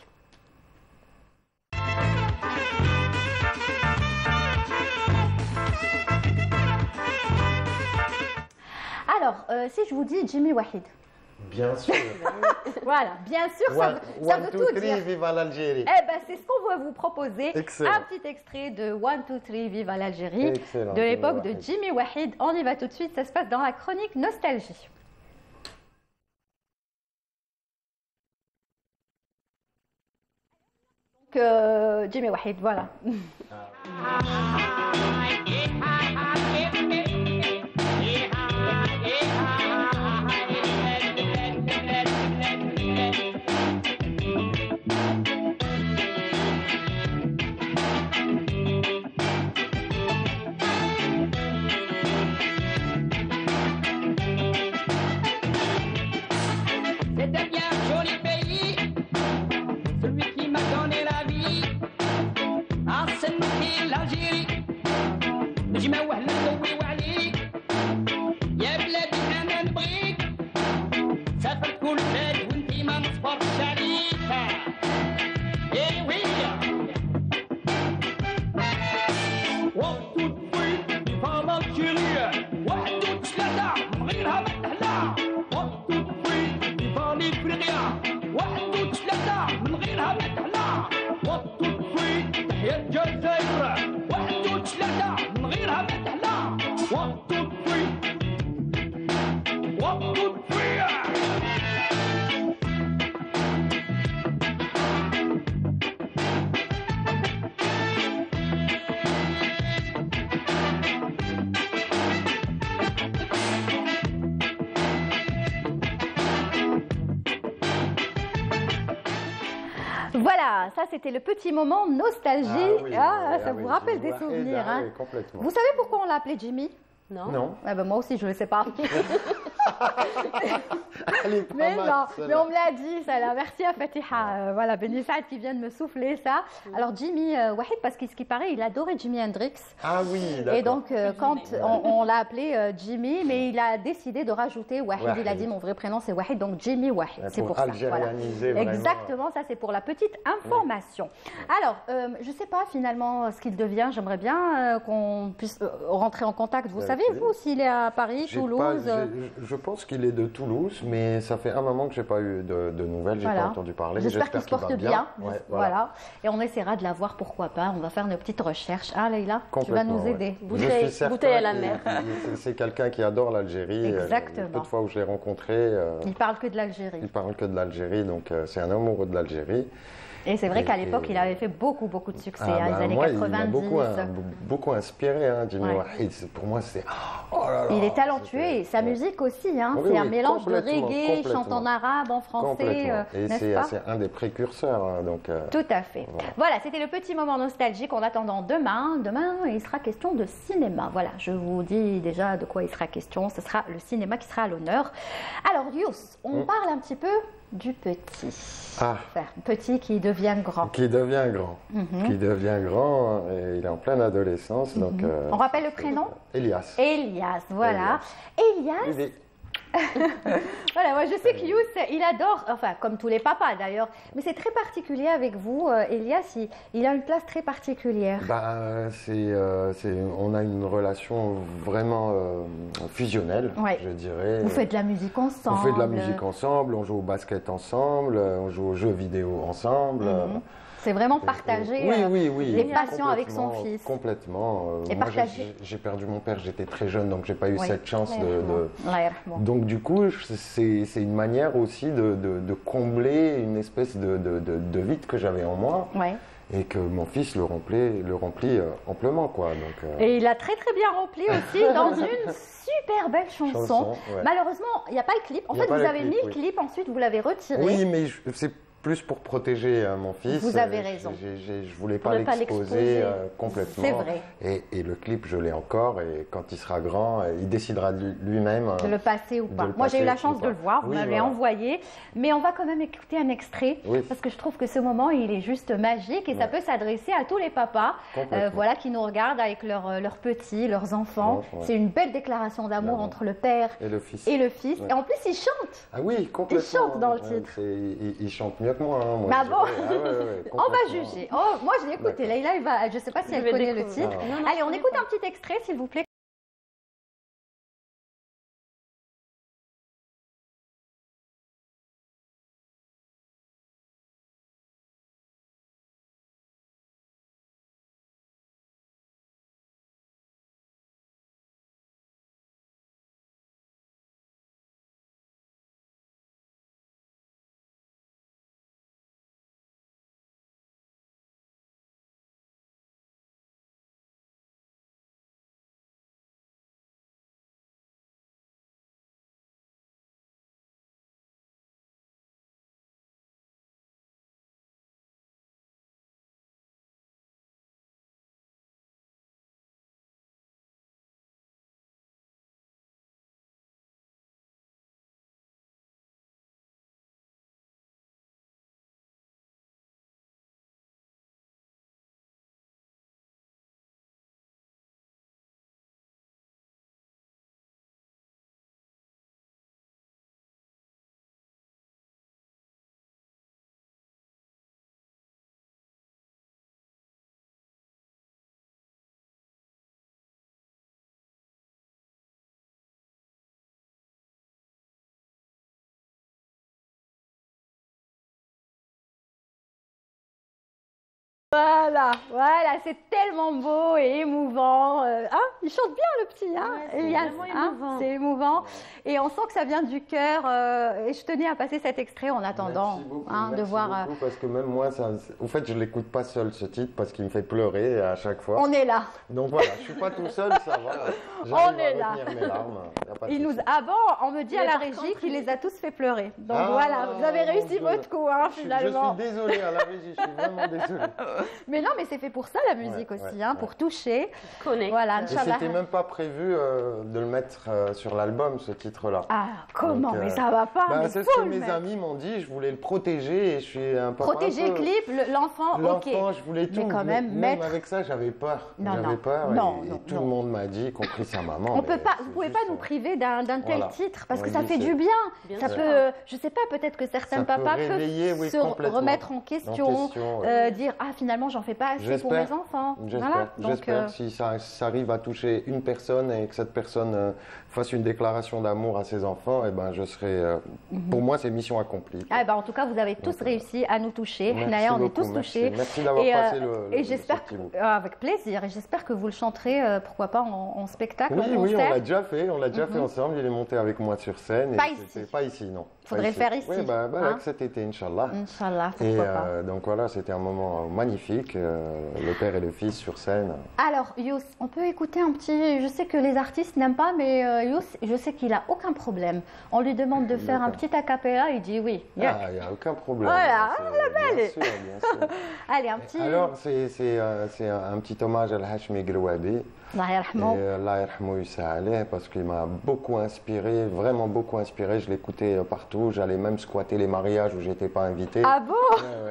Alors, si je vous dis Jimmy Wahid. Bien sûr. Voilà, bien sûr, ça veut tout dire. Viva l'Algérie. Eh ben, c'est ce qu'on va vous proposer. Excellent. Un petit extrait de 1, 2, 3, Viva l'Algérie, de l'époque de Jimmy Wahid. On y va tout de suite, ça se passe dans la chronique Nostalgie. Donc, Jimmy Wahid, voilà. Voilà, ça c'était le petit moment nostalgie. Ça vous rappelle des souvenirs. Hein. Oui, complètement. Vous savez pourquoi on l'a appelé Jimmy? Non. Ah ben moi aussi, je ne le sais pas. Mais non, mais on me l'a dit, ça là. Merci à Fatiha. Voilà, Beni Saad qui vient de me souffler ça. Alors Jimmy Wahid, parce que ce qui paraît, il adorait Jimi Hendrix. Ah oui, d'accord. Et donc, quand on l'a appelé Jimmy, mais il a décidé de rajouter Wahid. Il a dit mon vrai prénom c'est Wahid, donc Jimmy Wahid. C'est pour ça. Voilà. Exactement, ça c'est pour la petite information. Alors, je ne sais pas finalement ce qu'il devient. J'aimerais bien qu'on puisse rentrer en contact. Vous savez, vous, s'il est à Paris, Toulouse? Je pense qu'il est de Toulouse, mais ça fait un moment que je n'ai pas eu de nouvelles, je n'ai pas entendu parler. J'espère qu'il se porte bien. Ouais, voilà. Et on essaiera de la voir, pourquoi pas. On va faire nos petites recherches. Ah, Leïla, tu vas nous aider. Bouteille à la mer. C'est quelqu'un qui adore l'Algérie. Exactement. Peu de fois où je l'ai rencontré. Il parle que de l'Algérie. Il parle que de l'Algérie, donc c'est un amoureux de l'Algérie. Et c'est vrai qu'à l'époque, il avait fait beaucoup de succès, les années 90. Il m'a beaucoup inspiré, hein, Jimmy Wahid. Pour moi, c'est... Oh là là, il est talentueux et sa musique aussi. Hein, c'est un mélange de reggae, chante en arabe, en français. Et c'est un des précurseurs. Hein, donc, tout à fait. Voilà, c'était le petit moment nostalgique en attendant demain. Demain, il sera question de cinéma. Voilà, je vous dis déjà de quoi il sera question. Ce sera le cinéma qui sera à l'honneur. Alors, Youss, on parle un petit peu du petit. Petit qui devient grand. Qui devient grand. Qui devient grand. Et il est en pleine adolescence. Donc, on rappelle le prénom? Elias. Elias, voilà. Elias. Voilà, moi je sais que Youss, il adore, enfin comme tous les papas d'ailleurs, mais c'est très particulier avec vous, Elias, il a une place très particulière. On a une relation vraiment fusionnelle, je dirais. Vous faites de la musique ensemble. On fait de la musique ensemble, on joue au basket ensemble, on joue aux jeux vidéo ensemble. C'est vraiment partager les passions avec son fils. Complètement. Moi, j'ai perdu mon père, j'étais très jeune, donc j'ai pas eu cette chance Donc du coup, c'est une manière aussi de combler une espèce de vide que j'avais en moi. Et que mon fils le remplit amplement, quoi. Donc, Et il a très bien rempli aussi dans une super belle chanson. Malheureusement, il n'y a pas le clip. En fait, vous avez mis le clip, ensuite vous l'avez retiré. Oui, mais c'est plus pour protéger mon fils. Vous avez raison. Je voulais pas l'exposer complètement. C'est vrai. Et le clip, je l'ai encore. Et quand il sera grand, il décidera lui-même de le passer ou pas. Moi, j'ai eu la chance de le voir. Vous m'avez envoyé. Mais on va quand même écouter un extrait parce que je trouve que ce moment, il est juste magique et ça peut s'adresser à tous les papas, voilà, qui nous regardent avec leurs petits, leurs enfants. C'est une belle déclaration d'amour entre le père et le fils. Et en plus, il chante. Ah oui, complètement. Il chante dans le titre. Il chante mieux que moi. Moi bah bon, on va juger. Oh, moi, je l'ai écouté. Leïla, je ne sais pas si elle connaît le titre. Allez, on écoute un petit extrait, s'il vous plaît. Voilà, voilà, c'est tellement beau et émouvant. Il chante bien le petit, hein, Elias, c'est émouvant. Et on sent que ça vient du cœur. Et je tenais à passer cet extrait en attendant de voir. Merci beaucoup, parce que même moi, au fait, je l'écoute pas seul ce titre parce qu'il me fait pleurer à chaque fois. On est là. Donc voilà, je suis pas tout seul, ça va. On est là. Mes larmes, on me dit à la régie qu'il les a tous fait pleurer. Donc voilà, vous avez réussi votre coup, finalement. Je suis désolée à la régie, je suis vraiment désolée. Mais non, mais c'est fait pour ça la musique aussi, pour toucher. Voilà, Inch'Allah. C'était même pas prévu de le mettre sur l'album, ce titre-là. Ah, comment? Mais ça va pas. C'est ce que mes amis m'ont dit, je voulais le protéger et je suis un peu. Protéger le clip, l'enfant, ok. L'enfant, je voulais tout. Mais quand même, même avec ça, j'avais peur. J'avais peur et tout le monde m'a dit, y compris sa maman. Vous pouvez pas nous priver d'un tel titre parce que ça fait du bien. Ça peut, je sais pas, peut-être que certains papas peuvent se remettre en question, dire finalement j'en fais pas assez pour mes enfants. J'espère que si ça arrive à toucher une personne et que cette personne fasse une déclaration d'amour à ses enfants, et ben je serai. Pour moi, c'est mission accomplie. En tout cas, vous avez tous réussi à nous toucher. Naya, on est tous touchés. Merci d'avoir passé et j'espère avec plaisir. Et j'espère que vous le chanterez, pourquoi pas en spectacle, en concert. Oui, on l'a déjà fait. On l'a déjà fait ensemble. Il est monté avec moi sur scène. Pas ici, non. Faudrait le faire ici. Oui, cet été, Inch'Allah. Inch'Allah, pourquoi pas. Donc voilà, c'était un moment magnifique, le père et le fils sur scène. Alors, Youss, on peut écouter un petit. Je sais que les artistes n'aiment pas, mais Youss, je sais qu'il n'a aucun problème. On lui demande de faire un petit a cappella, il dit oui. Il n'y a aucun problème. Voilà, bien sûr. Allez, un petit. Alors, c'est un petit hommage à Al-Hachmi Grouabi. Allah yarhamou parce qu'il m'a beaucoup inspiré, vraiment beaucoup inspiré. Je l'écoutais partout. J'allais même squatter les mariages où j'étais pas invité. Ah bon?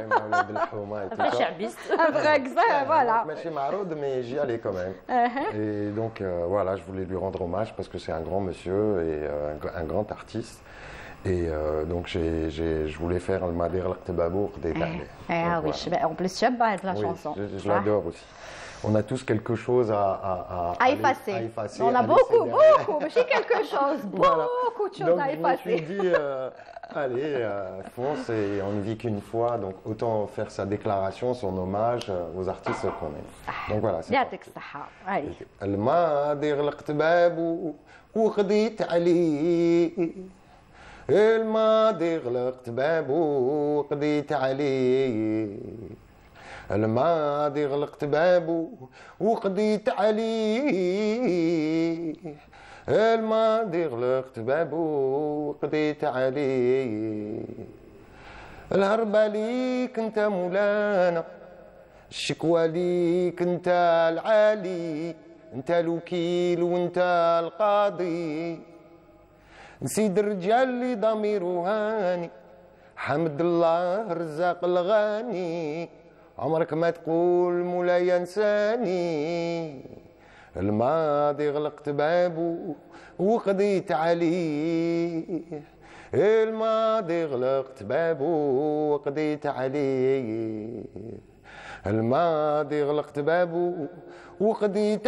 Un vrai exemple, voilà. Je suis maroud, mais j'y allais quand même. Et donc voilà, je voulais lui rendre hommage parce que c'est un grand monsieur et un grand artiste. Et donc je voulais faire le Madir al-Qtababour des Dalais. En plus, j'aime bien la chanson. Je l'adore aussi. On a tous quelque chose à effacer. On a beaucoup, mais c'est quelque chose, beaucoup de choses à effacer. Donc je me suis dit, allez, fonce, et on ne vit qu'une fois, donc autant faire sa déclaration, son hommage aux artistes qu'on aime. Donc voilà, c'est parti. الماضي غلقت بابه وخديت عليه الماضي غلقت بابه وقضيت عليه الماضي غلقت بابه وقضيت عليه الماضي غلقت بابه وقضيت عليه الهربة ليك انت مولانا الشكوى ليك انت العالي انت الوكيل وانت القاضي نسيد الرجال اللي ضميره هاني حمد الله رزاق الغاني عمرك ما تقول مولاي انساني الماضي غلقت بابه وقضيت عليه الماضي غلقت بابه وقضيت عليه الماضي غلقت بابه وقضيت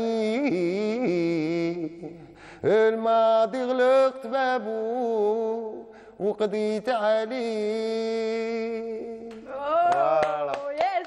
عليه الماضي غلقت بابه وقضيت عليه. Voilà.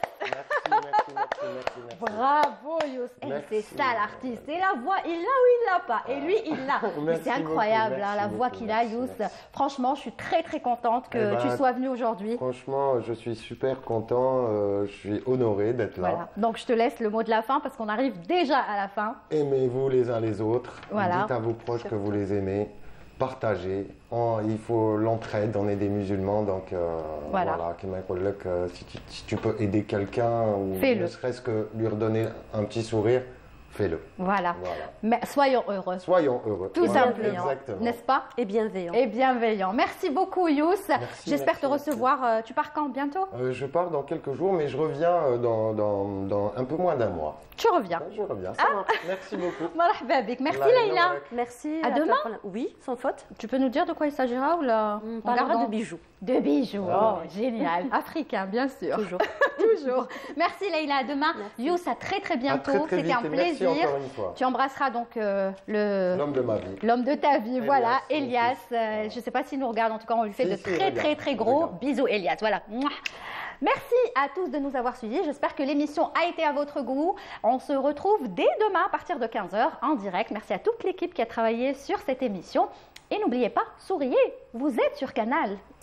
Bravo Youss, c'est ça l'artiste. Et la voix, il l'a ou il l'a pas. Et lui, il l'a. C'est incroyable la voix qu'il a, Youss. Franchement, je suis très très contente que tu sois venu aujourd'hui. Franchement, je suis super content. Je suis honoré d'être là. Voilà. Donc je te laisse le mot de la fin parce qu'on arrive déjà à la fin. Aimez-vous les uns les autres. Voilà. Dites à vos proches que vous les aimez. Partagez. Il faut l'entraide, on est des musulmans, donc voilà. Si tu peux aider quelqu'un ou ne serait-ce que lui redonner un petit sourire, fais-le. Voilà. Mais soyons heureux. Soyons heureux. Tout simplement. N'est-ce pas? Et bienveillant. Et bienveillant. Merci beaucoup Youss. J'espère te recevoir. Tu pars quand bientôt? Je pars dans quelques jours, mais je reviens dans un peu moins d'un mois. Tu reviens? Je reviens. Ça marche. Merci beaucoup. Marhaba bik. Merci Leïla. Merci. À demain? Oui, sans faute. Tu peux nous dire de quoi il s'agira ou là? On parlera de bijoux. De bijoux. Oh, génial. Africain, bien sûr. Toujours. Toujours. Merci Leïla. À demain. Youss, à très très bientôt. C'était un plaisir. Merci encore une fois. Tu embrasseras donc l'homme de ma vie. L'homme de ta vie, voilà, Elias. Je ne sais pas s'il nous regarde, en tout cas, on lui fait de très très très gros bisous, Elias. Voilà. Merci à tous de nous avoir suivis. J'espère que l'émission a été à votre goût. On se retrouve dès demain à partir de 15h en direct. Merci à toute l'équipe qui a travaillé sur cette émission. Et n'oubliez pas, souriez, vous êtes sur Canal.